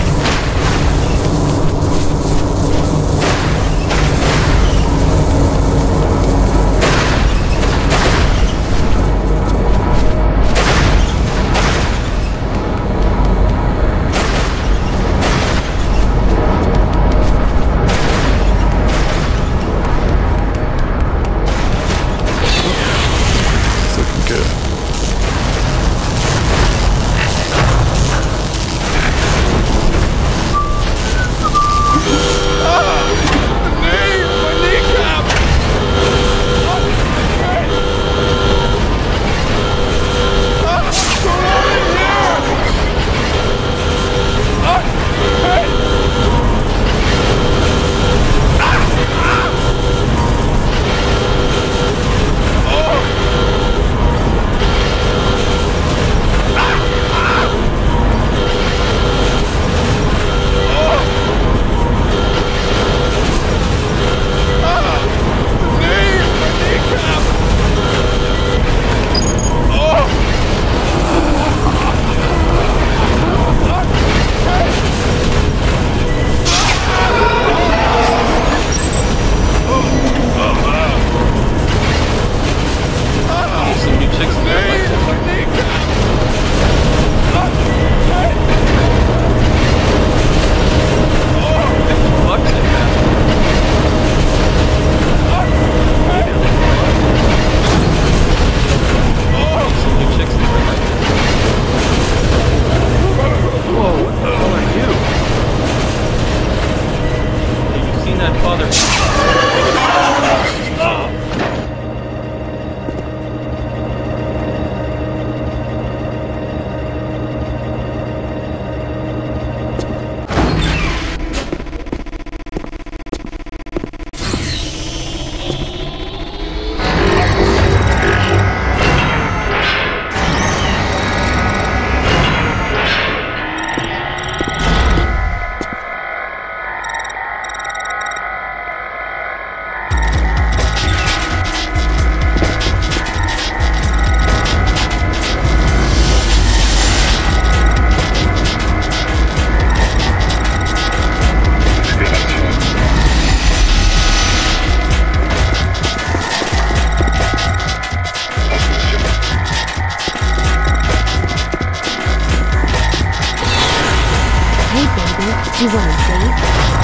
You want a date?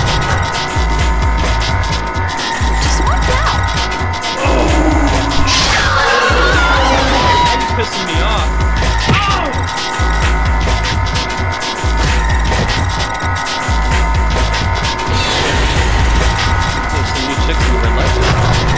Just watch out! You're pissing me off. There's some new chicks in the red light.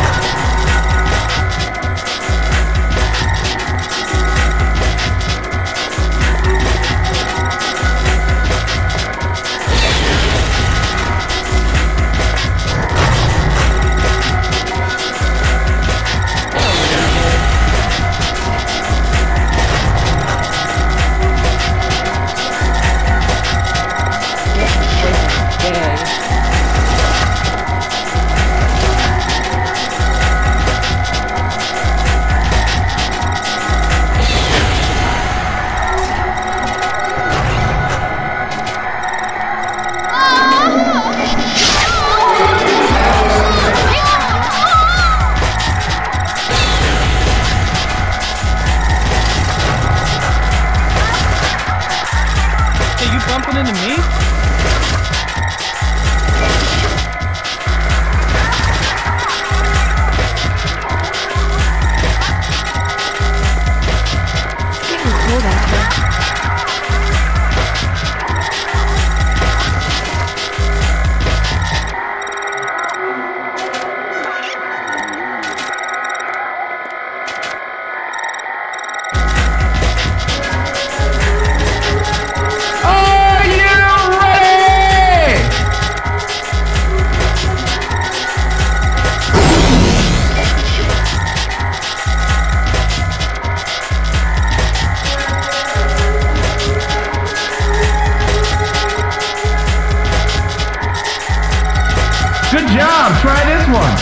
run into me? It's getting cold out here. Good job! Try this one!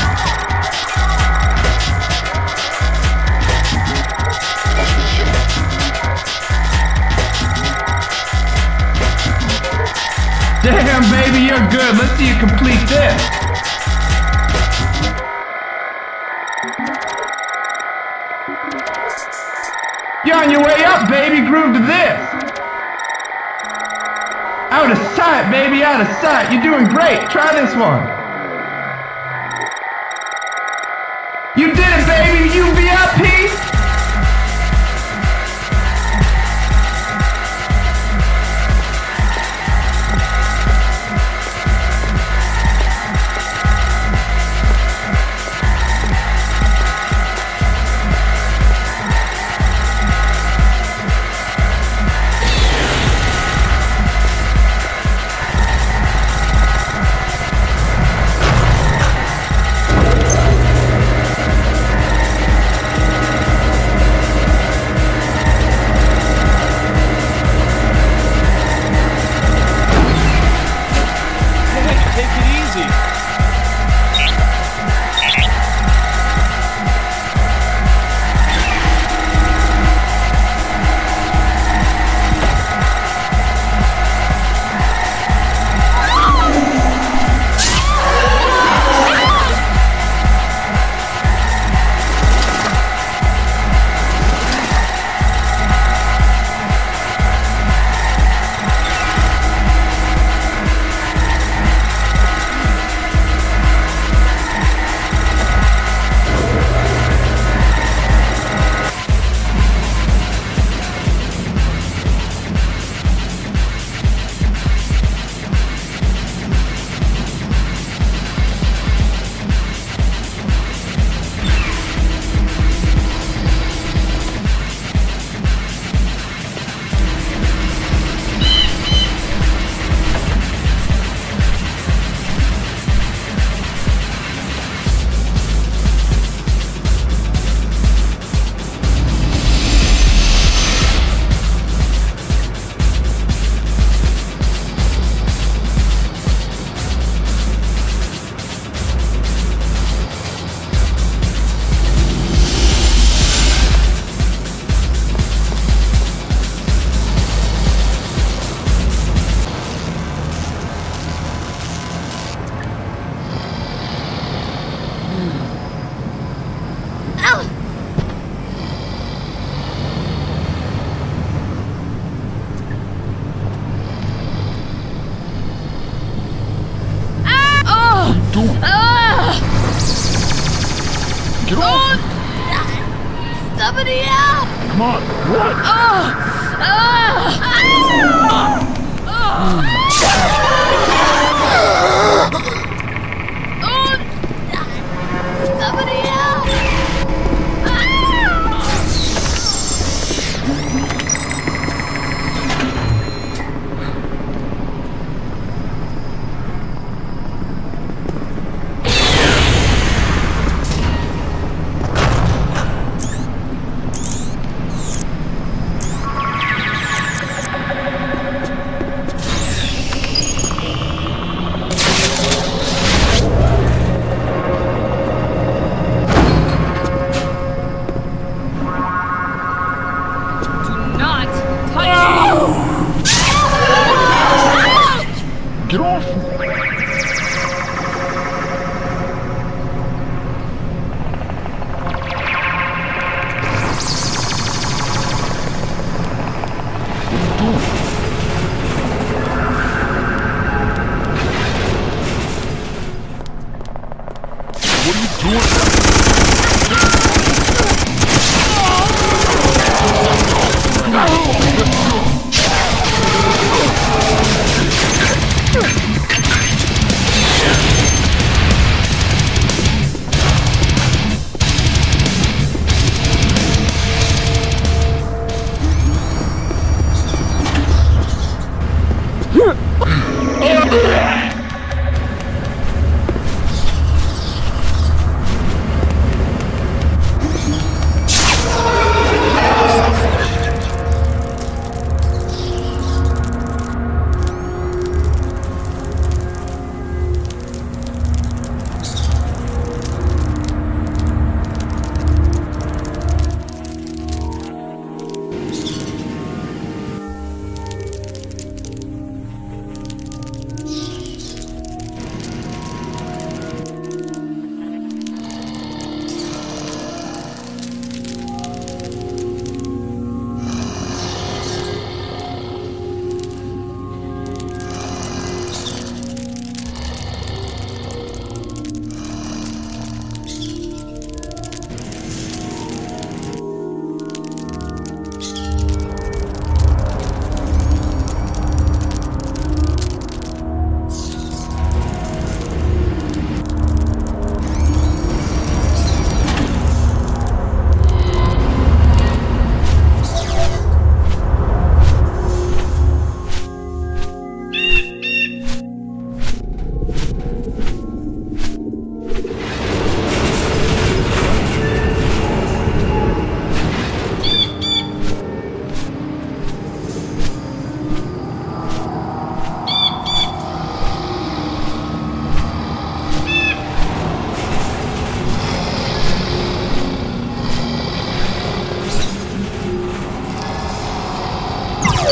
Damn, baby, you're good. Let's see you complete this. You're on your way up, baby. Groove to this. Out of sight, baby, out of sight. You're doing great. Try this one. You did it, baby! You VIP! Get off! Somebody help! Come on, Somebody help!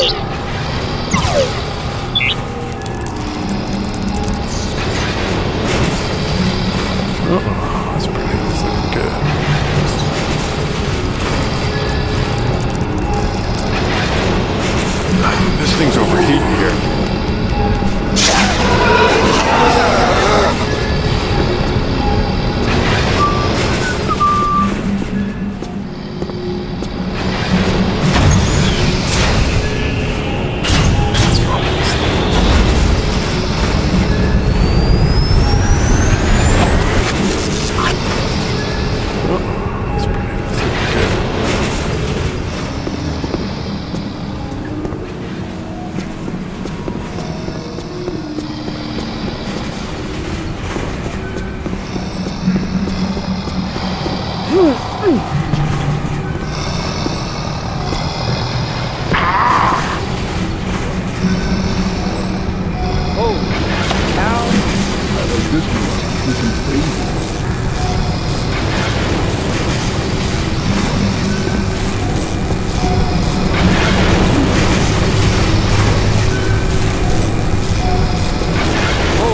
That's pretty. That's looking good. This thing's overheating here.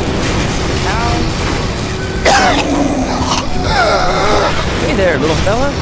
Hey there, little fella.